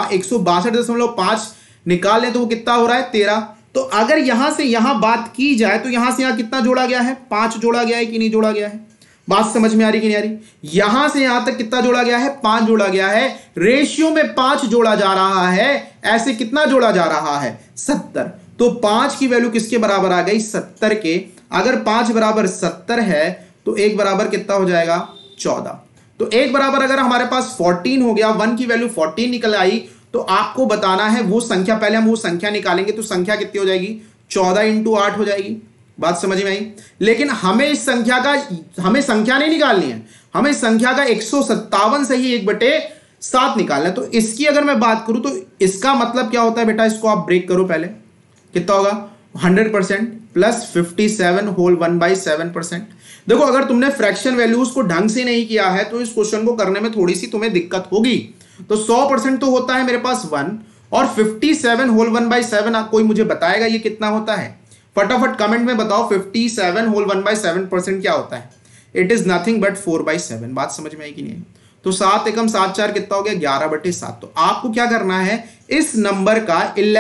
162.5 निकाल लें तो वो कितना हो रहा है? 13। तो अगर यहां से यहां बात की जाए तो यहां से यहां कितना जोड़ा गया है? 5 जोड़ा गया है कि नहीं जोड़ा गया है? बात समझ में आ रही कि नहीं आ रही? यहां से यहां तक कितना जोड़ा गया है? 5 जोड़ा गया है। रेशियो में 5 जोड़ा जा रहा है। ऐसे कितना जोड़ा जा रहा है? 70। तो 5 की वैल्यू किसके बराबर आ गई? 70 के। अगर 5 बराबर 70 है तो 1 बराबर कितना हो जाएगा? 14। तो 1 बराबर अगर हमारे पास 14 हो गया, 1 की वैल्यू 14 निकल आई, तो आपको बताना है वो संख्या। पहले हम वो संख्या निकालेंगे तो संख्या कितनी हो जाएगी? 14 × 8 हो जाएगी। बात समझ में आई? लेकिन हमें इस संख्या का, हमें संख्या नहीं निकालनी है, हमें संख्या का 157 से ही 1/7 निकालना है। तो इसकी अगर मैं बात करूं तो इसका मतलब क्या होता है बेटा? इसको आप ब्रेक करो पहले। कितना होगा? 100% प्लस 57 होल 1/7%। देखो अगर तुमने फ्रैक्शन वैल्यूज को ढंग से नहीं किया है तो इस क्वेश्चन को करने में थोड़ी सी तुम्हें दिक्कत होगी। तो 100% तो होता है मेरे पास 1, और 57 होल 1/7 कोई मुझे बताएगा ये कितना होता है? फटाफट कमेंट में बताओ 57 होल 1/7% क्या होता है? It is nothing but 4/7। बात समझ में आई कि नहीं? तो 7 एकम 7 4 कितना हो गया? 11/7। तो आपको क्या करना है? इस नंबर का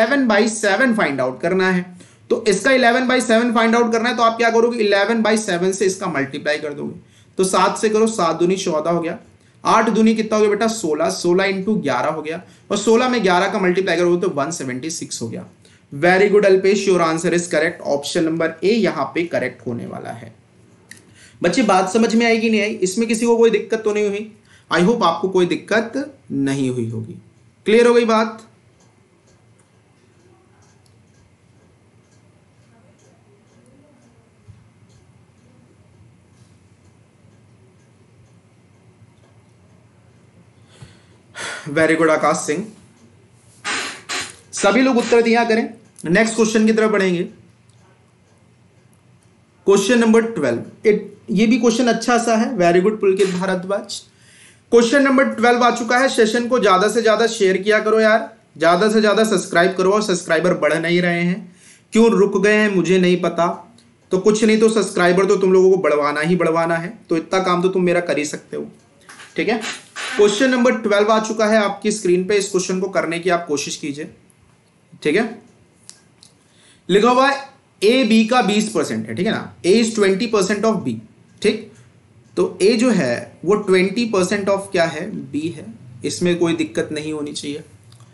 11/7 फाइंड आउट करना है। तो इसका 11/7 फाइंड आउट करना है तो आप क्या करोगे? 11/7 से इसका मल्टीप्लाई कर दोगे। तो 7 से करो, 7 दूनी 14 हो गया। 8 दूनी कितना हो गया बेटा? 16। 16 × 11 हो गया, और 16 में 11 का मल्टीप्लाई करोगे तो 176 हो गया। Very good Alpesh, your answer is correct. Option number A यहां पे करेक्ट होने वाला है। बच्चे बात समझ में आएगी नहीं आई? इसमें किसी को कोई दिक्कत तो नहीं हुई? आई होप आपको कोई दिक्कत नहीं हुई होगी। क्लियर हो गई बात? Very good Akash Singh. सभी लोग उत्तर दिया करें। नेक्स्ट क्वेश्चन की तरफ बढ़ेंगे। Question number 12। ये भी क्वेश्चन अच्छा सा है। Very good Pulkit Bhardwaj. Question number 12 आ चुका है। सेशन को ज्यादा से ज्यादा शेयर किया करो यार, ज्यादा से ज्यादा सब्सक्राइब करो। और सब्सक्राइबर बढ़ नहीं रहे हैं, क्यों रुक गए हैं मुझे नहीं पता। तो कुछ नहीं तो सब्सक्राइबर तो तुम लोगों को बढ़वाना ही बढ़वाना है, तो इतना काम तो तुम मेरा कर ही सकते हो। ठीक है, क्वेश्चन नंबर 12 आ चुका है आपकी स्क्रीन पे। इस क्वेश्चन को करने की आप कोशिश कीजिए। ठीक है, लिखा हुआ है ए बी का 20% है। ठीक है ना, ए इज 20% ऑफ बी। ठीक, तो ए जो है वो 20% ऑफ क्या है? बी है। इसमें कोई दिक्कत नहीं होनी चाहिए।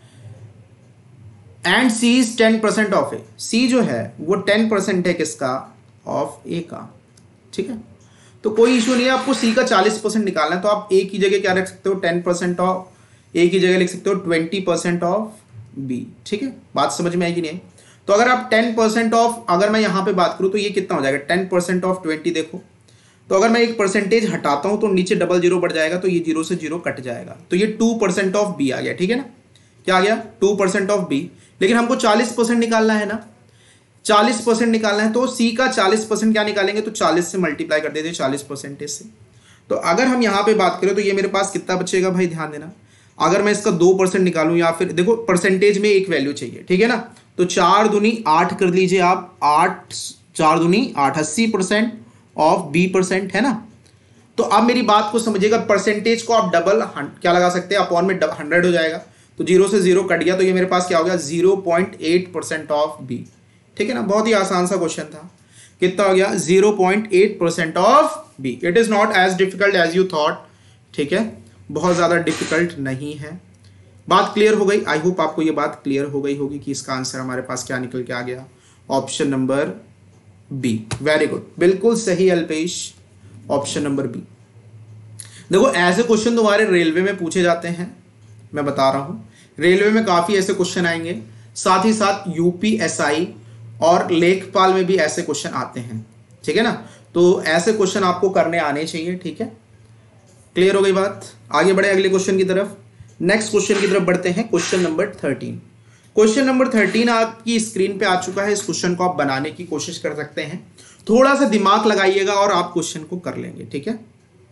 And C is 10% of A. C जो है वो 10% है किसका? ऑफ ए का। ठीक है, तो कोई इशू नहीं है। आपको सी का 40% निकालना है तो आप ए की जगह क्या रख सकते हो? 10% ऑफ ए की जगह लिख सकते हो 20% ऑफ बी। ठीक है, बात समझ में आएगी नहीं? तो अगर आप 10% ऑफ, अगर मैं यहां पे बात करूं तो ये कितना हो जाएगा? 10% ऑफ 20। देखो तो अगर मैं एक परसेंटेज हटाता हूं तो नीचे डबल जीरो बढ़ जाएगा, तो ये 0 से 0 कट जाएगा। तो ये 2% ऑफ बी आ गया। ठीक है ना, क्या आ गया? 2% ऑफ बी। लेकिन हमको 40% निकालना है ना, 40% निकालना है। तो सी का 40% क्या निकालेंगे? तो 40 से मल्टीप्लाई कर देते 40% से। तो अगर हम यहां पे बात करें तो ये मेरे पास कितना बचेगा भाई? ध्यान देना, अगर मैं इसका 2% निकालूं, या फिर देखो परसेंटेज में एक वैल्यू चाहिए, ठीक है ना, तो 4 दूनी 8 कर लीजिए आप, 8 4 दूनी 8, 80% ऑफ B% है ना। तो अब मेरी बात को समझिएगा, परसेंटेज को आप डबल क्या लगा सकते हैं, अपॉन में 100 हो जाएगा, तो 0 से 0 कट गया, तो ये मेरे पास क्या हो गया 0.8% ऑफ B, ठीक है ना। बहुत ही आसान सा क्वेश्चन था, कितना हो गया 0.8% of B। It is not as difficult as you thought, ठीक है, बहुत ज्यादा डिफिकल्ट नहीं है। बात क्लियर हो गई, आई होप आपको ये बात क्लियर हो गई होगी कि इसका आंसर हमारे पास क्या निकल के आ गया, option number B। Very good, बिल्कुल सही अल्पेश, ऑप्शन नंबर B। देखो ऐसे क्वेश्चन तुम्हारे रेलवे में पूछे जाते हैं, मैं बता रहा हूं, रेलवे में काफी ऐसे क्वेश्चन आएंगे, साथ ही साथ UPSI और लेखपाल में भी ऐसे क्वेश्चन आते हैं, ठीक है ना। तो ऐसे क्वेश्चन आपको करने आने चाहिए, ठीक है। क्लियर हो गई बात, आगे बढ़े अगले क्वेश्चन की तरफ। नेक्स्ट क्वेश्चन की तरफ बढ़ते हैं, क्वेश्चन नंबर 13। क्वेश्चन नंबर 13 आपकी स्क्रीन पे आ चुका है। इस क्वेश्चन को आप बनाने की कोशिश कर सकते हैं, थोड़ा सा दिमाग लगाइएगा और आप क्वेश्चन को कर लेंगे, ठीक है।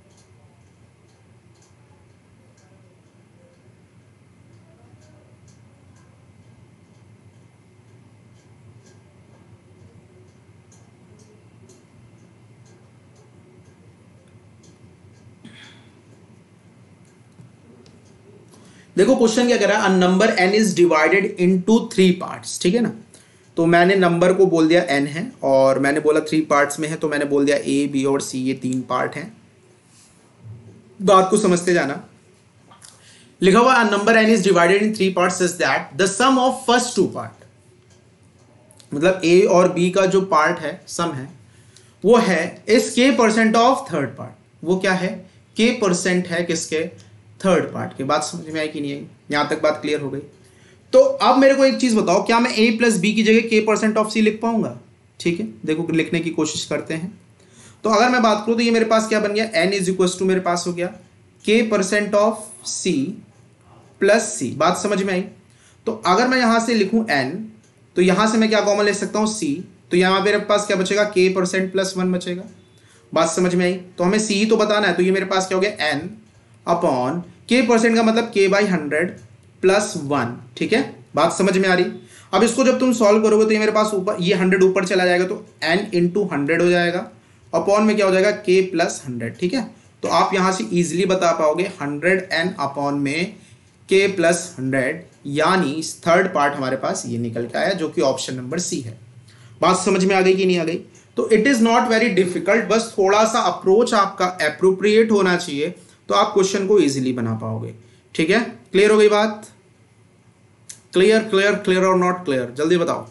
देखो क्वेश्चन क्या कह रहा है, a number n is divided into 3 parts, ठीक है ना। तो मैंने नंबर को बोल दिया n है, और मैंने बोला 3 पार्ट्स में है, तो मैंने बोल दिया A, B और C, ये 3 पार्ट हैं। बात को समझते जाना। लिखा हुआ a number n is divided in 3 parts such that the sum of first 2 part, मतलब A और B का जो पार्ट है, सम है, वो है इस K% ऑफ थर्ड पार्ट। वो क्या है, K% है किसके, थर्ड पार्ट के। बात समझ में आई कि नहीं आई, यहां तक बात क्लियर हो गई। तो अब मेरे को एक चीज बताओ, क्या मैं A प्लस B की जगह K% ऑफ C लिख पाऊंगा, ठीक है। देखो लिखने की कोशिश करते हैं। तो अगर मैं बात करूं तो ये मेरे पास क्या बन गया, n इज इक्वल टू मेरे पास हो गया K% of C plus C। बात समझ में आई। तो अगर मैं यहां से लिखूं n, तो यहां से मैं क्या कॉमन ले सकता हूं C, तो यहां मेरे पास क्या बचेगा K% प्लस 1 बचेगा। बात समझ में आई। तो हमें C ही तो बताना है, तो ये मेरे पास क्या हो गया n अपॉन K% का मतलब K/100 प्लस 1, ठीक है। बात समझ में आ रही। अब इसको जब तुम सॉल्व करोगे तो ये मेरे पास ऊपर, ये 100 ऊपर चला जाएगा, तो n इंटू 100 हो जाएगा, अपॉन में क्या हो जाएगा K प्लस 100, ठीक है। तो आप यहां से इजीली बता पाओगे 100n अपॉन में K प्लस 100, यानी थर्ड पार्ट हमारे पास ये निकल के आया, जो कि ऑप्शन नंबर C है। बात समझ में आ गई कि नहीं आ गई। तो it is not very difficult, बस थोड़ा सा अप्रोच आपका एप्रोप्रिएट होना चाहिए, तो आप क्वेश्चन को इजीली बना पाओगे, ठीक है। क्लियर हो गई बात, क्लियर क्लियर क्लियर और नॉट क्लियर, जल्दी बताओ।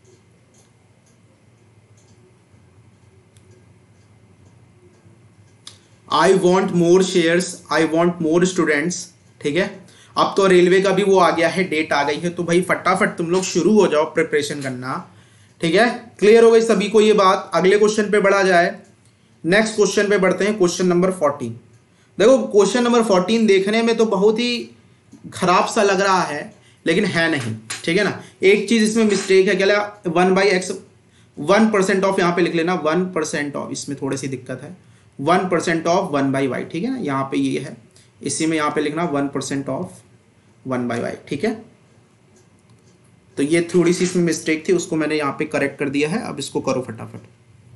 I want more shares, I want more students, ठीक है। अब तो रेलवे का भी वो आ गया है, डेट आ गई है, तो भाई फटाफट तुम लोग शुरू हो जाओ प्रिपरेशन करना, ठीक है। क्लियर हो गई सभी को ये बात। अगले क्वेश्चन पे बढ़ा जाए, नेक्स्ट क्वेश्चन पे बढ़ते हैं, क्वेश्चन नंबर 14। देखो क्वेश्चन नंबर 14 देखने में तो बहुत ही खराब सा लग रहा है, लेकिन है नहीं, ठीक है ना। एक चीज इसमें मिस्टेक है, क्या 1/x 1% ऑफ, यहाँ पे लिख लेना 1% ऑफ, इसमें थोड़ी सी दिक्कत है, 1% ऑफ 1/y, ठीक है ना। यहाँ पे ये है, इसी में यहाँ पे लिखना 1% ऑफ 1/y, ठीक है। तो ये थोड़ी सी इसमें मिस्टेक थी, उसको मैंने यहाँ पे करेक्ट कर दिया है। अब इसको करो फटाफट।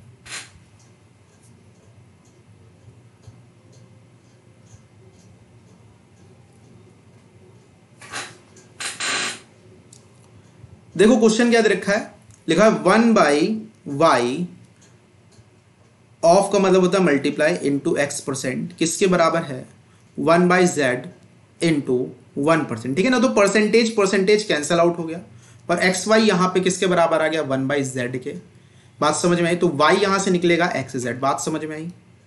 देखो क्वेश्चन क्या दे रखा है, लिखा है 1/y ऑफ का मतलब होता है मल्टीप्लाई इंटू x%, किसके बराबर है 1/z इंटू 1%, ठीक है ना। तो परसेंटेज परसेंटेज कैंसल आउट हो गया, पर xy यहां पे किसके बराबर आ गया 1/z के। बात समझ में आई। तो y यहां से निकलेगा xz। बात समझ में आई।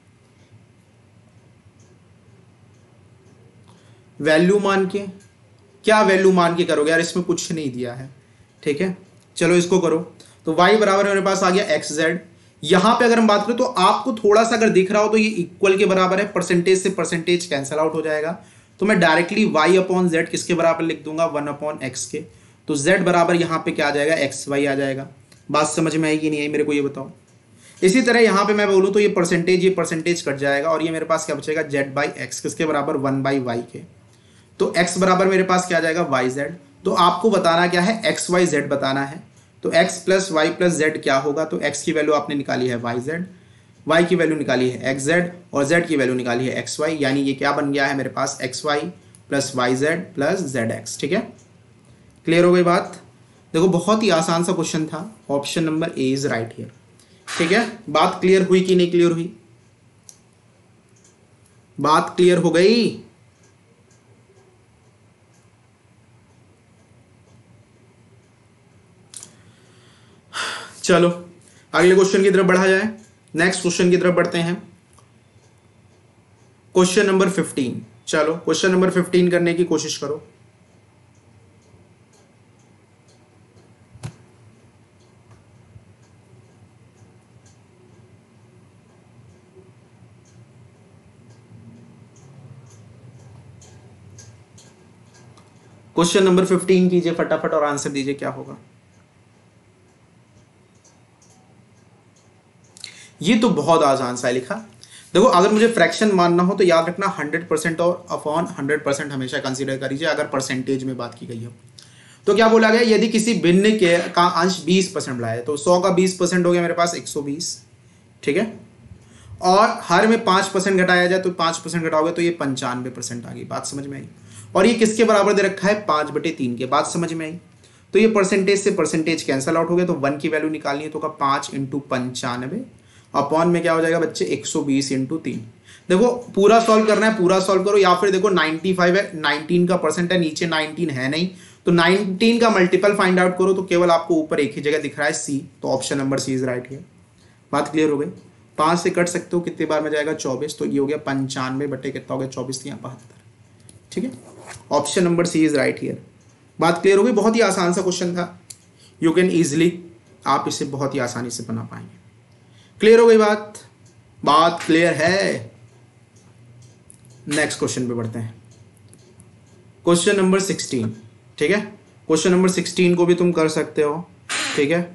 वैल्यू मान के, क्या वैल्यू मान के करोगे यार, इसमें कुछ नहीं दिया है, ठीक है। चलो इसको करो, तो y बराबर मेरे पास आ गया xz। यहां पे अगर हम बात करें तो आपको थोड़ा सा अगर दिख रहा हो तो ये इक्वल के बराबर है, परसेंटेज से परसेंटेज कैंसल आउट हो जाएगा, तो मैं डायरेक्टली y अपॉन z किसके बराबर लिख दूंगा 1/x के। तो z बराबर यहां पे क्या आ जाएगा xy आ जाएगा। बात समझ में आई कि नहीं आई, मेरे को ये बताओ। इसी तरह यहां पे मैं बोलूं तो ये परसेंटेज कट जाएगा, और ये मेरे पास क्या बचेगा z/x किसके बराबर 1/y के। तो x बराबर मेरे पास क्या आ जाएगा वाई जेड। तो आपको बताना क्या है, एक्स वाई जेड बताना है। तो x plus Y plus Z क्या होगा, तो x की वैल्यू आपने निकाली है वाई जेड, y की वैल्यू निकाली है एक्स जेड और z की वैल्यू निकाली है एक्स वाई, यानी ये क्या बन गया है मेरे पास X Y plus Y Z plus Z X. ठीक है, क्लियर हो गई बात। देखो बहुत ही आसान सा क्वेश्चन था, option number A is right here. ठीक है, बात क्लियर हुई कि नहीं क्लियर हुई, बात क्लियर हो गई। चलो अगले क्वेश्चन की तरफ बढ़ा जाए, नेक्स्ट क्वेश्चन की तरफ बढ़ते हैं, क्वेश्चन नंबर 15। चलो क्वेश्चन नंबर 15 करने की कोशिश करो। क्वेश्चन नंबर 15 कीजिए फटाफट और आंसर दीजिए क्या होगा। ये तो बहुत आसान सा है लिखा। देखो अगर मुझे फ्रैक्शन मानना हो तो याद रखना 100% और अपॉन 100% हमेशा कंसीडर करिए अगर परसेंटेज में बात की गई हो। तो क्या बोला गया, यदि किसी भिन्न के का अंश 20% बढ़ाया तो 100 का 20% हो गया मेरे पास 120। ठीक है, और हर में 5% घटाया जाए तो 5% घटाओगे तो ये 95% आ गई। बात समझ में आई। और ये किसके बराबर दे रखा है, 5/3 के। बात समझ में आई। तो ये परसेंटेज से परसेंटेज कैंसल आउट हो गया, तो 1 की वैल्यू निकालनी है तो का 5 × 95 अपॉन में क्या हो जाएगा बच्चे 120 × 3। देखो पूरा सॉल्व करना है, पूरा सॉल्व करो, या फिर देखो 95 है, 19 का परसेंट है, नीचे 19 है नहीं, तो 19 का मल्टीपल फाइंड आउट करो तो केवल आपको ऊपर एक ही जगह दिख रहा है सी, तो option number C is right है। बात क्लियर हो गई। 5 से कट सकते हो, कितने बार में जाएगा 24, तो ये हो गया 95 बटे कितना हो गया 24 या 72। ठीक है, option number C is right here. बात क्लियर हो गई। बहुत ही आसान सा क्वेश्चन था, यू कैन इजिली, आप इसे बहुत ही आसानी से बना पाएंगे। क्लियर हो गई बात, बात क्लियर है। नेक्स्ट क्वेश्चन पे बढ़ते हैं, क्वेश्चन नंबर 16। ठीक है, क्वेश्चन नंबर 16 को भी तुम कर सकते हो। ठीक है,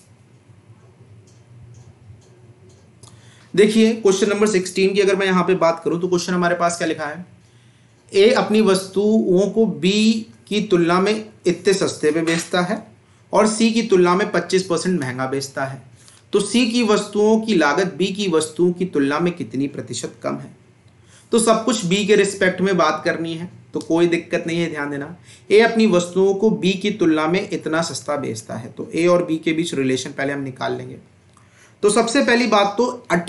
देखिए क्वेश्चन नंबर 16 की अगर मैं यहां पे बात करूं तो क्वेश्चन हमारे पास क्या लिखा है, ए अपनी वस्तुओं को बी की तुलना में इतने सस्ते पे बेचता है और सी की तुलना में 25% महंगा बेचता है, तो सी की वस्तुओं की लागत बी की वस्तुओं की तुलना में कितनी प्रतिशत कम है। तो सब कुछ बी के रिस्पेक्ट में बात करनी है, तो कोई दिक्कत नहीं है, ध्यान देना। ए अपनी वस्तुओं को बी की तुलना में इतना सस्ता बेचता है, तो ए और बी के बीच रिलेशन पहले हम निकाल लेंगे। तो सबसे पहली बात तो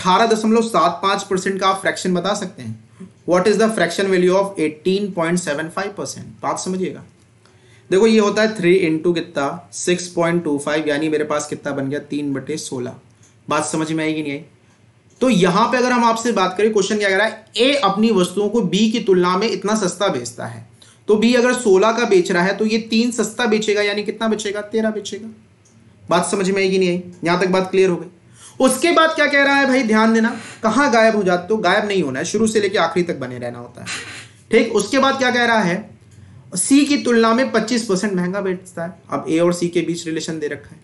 18.75% का आप फ्रैक्शन बता सकते हैं। What is the fraction value of 18.75%, बात समझिएगा। देखो ये होता है 3 × कितना 6.25, यानी मेरे पास कितना बन गया 3/16। बात समझ में आएगी नहीं आई। तो यहां पे अगर हम आपसे बात करें, क्वेश्चन क्या कह रहा है, ए अपनी वस्तुओं को बी की तुलना में इतना सस्ता बेचता है, तो बी अगर 16 का बेच रहा है तो ये 3 सस्ता बेचेगा, यानी कितना बेचेगा 13 बेचेगा। बात समझ में आएगी नहीं आई, यहां तक बात क्लियर हो गई। उसके बाद क्या कह रहा है भाई, ध्यान देना, कहां गायब हो जाते हो, गायब नहीं होना है, शुरू से लेकर आखिरी तक बने रहना होता है। ठीक, उसके बाद क्या कह रहा है, सी की तुलना में 25% महंगा बेचता है। अब ए और सी के बीच रिलेशन दे रखा है,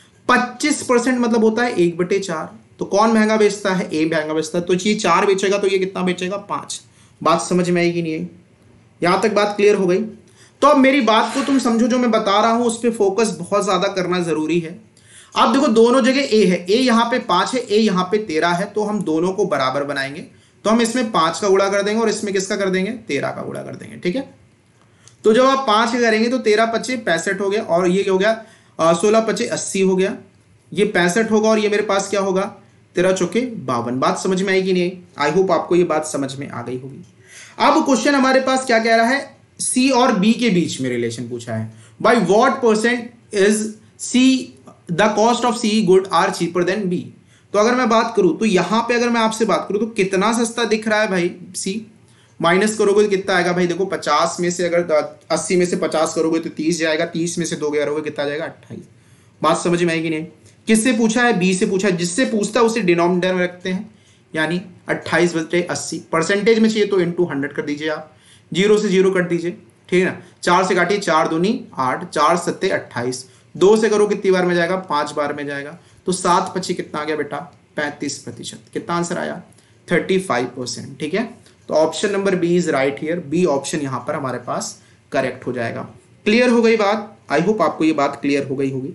25% मतलब होता है 1/4। तो कौन महंगा बेचता है, ए महंगा बेचता है, तो ये 4 बेचेगा, तो ये कितना बेचेगा 5। बात समझ में आएगी नहीं आई, यहां तक बात क्लियर हो गई। तो अब मेरी बात को तुम समझो, जो मैं बता रहा हूं उस पर फोकस बहुत ज्यादा करना जरूरी है। आप देखो दोनों जगह ए है, ए यहां पे 5 है, ए यहां पे 13 है, तो हम दोनों को बराबर बनाएंगे। तो हम इसमें 5 का गुणा कर देंगे और इसमें किसका कर देंगे, 13 का गुणा कर देंगे। ठीक है, तो जब आप 5 का करेंगे तो 13 × 5 = 65 हो गया, और ये हो गया 16 × 5 = 80 हो गया, ये 65 होगा, और ये मेरे पास क्या होगा 13 × 4 = 52। बात समझ में आएगी नहीं, आई होप आपको ये बात समझ में आ गई होगी। अब क्वेश्चन हमारे पास क्या कह रहा है, सी और बी के बीच में रिलेशन पूछा है, by what percent is C the cost of C good are cheaper than B. तो अगर मैं बात करूं तो यहां पे अगर मैं आपसे बात करूं तो कितना सस्ता दिख रहा है भाई सी, माइनस करोगे तो कितना आएगा भाई, देखो 50 में से अगर 80 में से 50 करोगे तो 30 जाएगा, 30 में से 2 करोगे कितना जाएगा 28। बात समझ में आएगी नहीं। किससे पूछा है, बी से पूछा है, जिससे पूछता है उसे डिनोमिनेटर में रखते हैं, यानी 28/80। परसेंटेज में चाहिए तो × 100 कर दीजिए, आप 0 से 0 कट दीजिए। ठीक है ना, 4 से काटिए, 4 दूनी 8, 4 7 28, 2 से करो कितनी बार में जाएगा 5 बार में जाएगा, तो 7 × 25 कितना आ गया बेटा 35%। कितना आंसर आया 35%। ठीक है, तो option number B is right here, B option यहां पर हमारे पास करेक्ट हो जाएगा। क्लियर हो गई बात? आई होप आपको ये बात क्लियर हो गई होगी,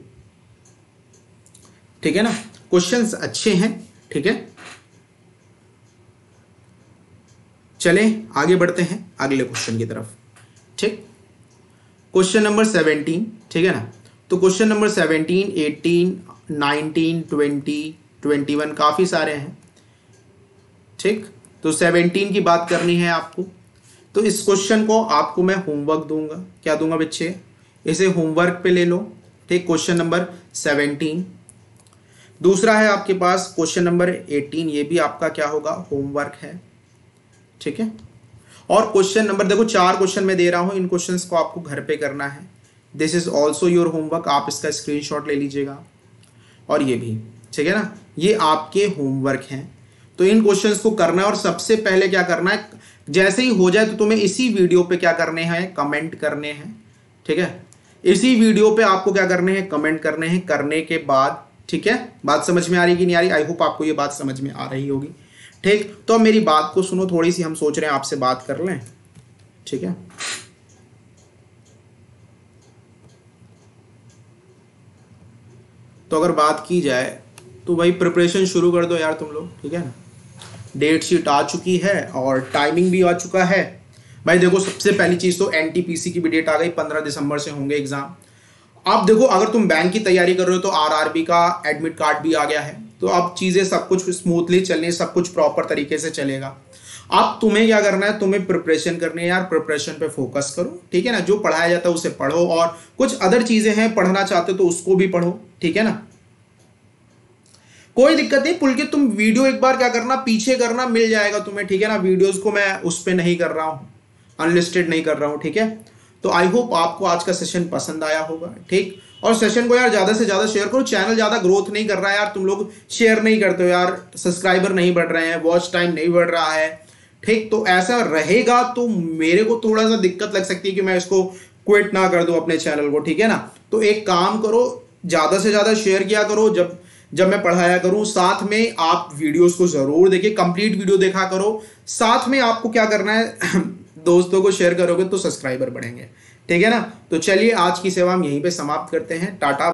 ठीक है ना। क्वेश्चंस अच्छे हैं, ठीक है। चलें आगे बढ़ते हैं अगले क्वेश्चन की तरफ, ठीक। क्वेश्चन नंबर 17, ठीक है ना। तो क्वेश्चन नंबर 17, 18, 19, 20, 21 काफी सारे हैं, ठीक। तो 17 की बात करनी है आपको, तो इस क्वेश्चन को आपको मैं होमवर्क दूंगा। क्या दूंगा बच्चे? इसे होमवर्क पे ले लो, ठीक। Question number 17। दूसरा है आपके पास क्वेश्चन नंबर 18, ये भी आपका क्या होगा? होमवर्क है, ठीक है। और क्वेश्चन नंबर देखो 4 क्वेश्चन मैं दे रहा हूं, इन क्वेश्चंस को आपको घर पे करना है। This is also your homework, आप इसका स्क्रीनशॉट ले लीजिएगा। और ये भी, ठीक है ना, ये आपके होमवर्क हैं। तो इन क्वेश्चंस को करना है और सबसे पहले क्या करना है, जैसे ही हो जाए तो तुम्हें इसी वीडियो पे क्या करने हैं? कमेंट करने हैं, ठीक है। इसी वीडियो पे आपको क्या करने हैं? कमेंट करने हैं। करने के बाद, ठीक है, बात समझ में आ रही कि नहीं आ रही? आई होप आपको ये बात समझ में आ रही होगी, ठीक। तो अब मेरी बात को सुनो थोड़ी सी, हम सोच रहे हैं आपसे बात कर लें, ठीक है। तो अगर बात की जाए तो भाई प्रिपरेशन शुरू कर दो यार तुम लोग, ठीक है ना। डेट शीट आ चुकी है और टाइमिंग भी आ चुका है। भाई देखो सबसे पहली चीज तो एनटीपीसी की भी डेट आ गई, 15 दिसंबर से होंगे एग्जाम। आप देखो अगर तुम बैंक की तैयारी कर रहे हो तो आरआरबी का एडमिट कार्ड भी आ गया है, तो अब चीजें सब कुछ स्मूथली चलनी, सब कुछ प्रॉपर तरीके से चलेगा। अब तुम्हें क्या करना है? तुम्हें प्रिपरेशन करनी है यार, प्रिपरेशन पे फोकस करो, ठीक है ना। जो पढ़ाया जाता है उसे पढ़ो, और कुछ अदर चीजें हैं पढ़ना चाहते हो तो उसको भी पढ़ो, ठीक है ना। कोई दिक्कत नहीं, पुलकित तुम वीडियो एक बार क्या करना, पीछे करना, मिल जाएगा तुम्हें, ठीक है ना। वीडियोस को मैं उस पर नहीं कर रहा हूं, अनलिस्टेड नहीं कर रहा हूं, ठीक है। तो आई होप आपको आज का सेशन पसंद आया होगा, ठीक। और सेशन को यार ज्यादा से ज्यादा शेयर करो, चैनल ज्यादा ग्रोथ नहीं कर रहा है यार, तुम लोग शेयर नहीं करते हो यार, सब्सक्राइबर नहीं बढ़ रहे हैं, वॉच टाइम नहीं बढ़ रहा है, ठीक। तो ऐसा रहेगा तो मेरे को थोड़ा सा दिक्कत लग सकती है कि मैं इसको क्विट ना कर दूं अपने चैनल को, ठीक है ना। तो एक काम करो, ज्यादा से ज्यादा शेयर किया करो जब मैं पढ़ाया करूं, साथ में आप वीडियोस को जरूर देखिए, कंप्लीट वीडियो देखा करो। साथ में आपको क्या करना है दोस्तों को शेयर करोगे तो सब्सक्राइबर बढ़ेंगे, ठीक है ना। तो चलिए आज की सेवा हम यहीं पे समाप्त करते हैं, टाटा।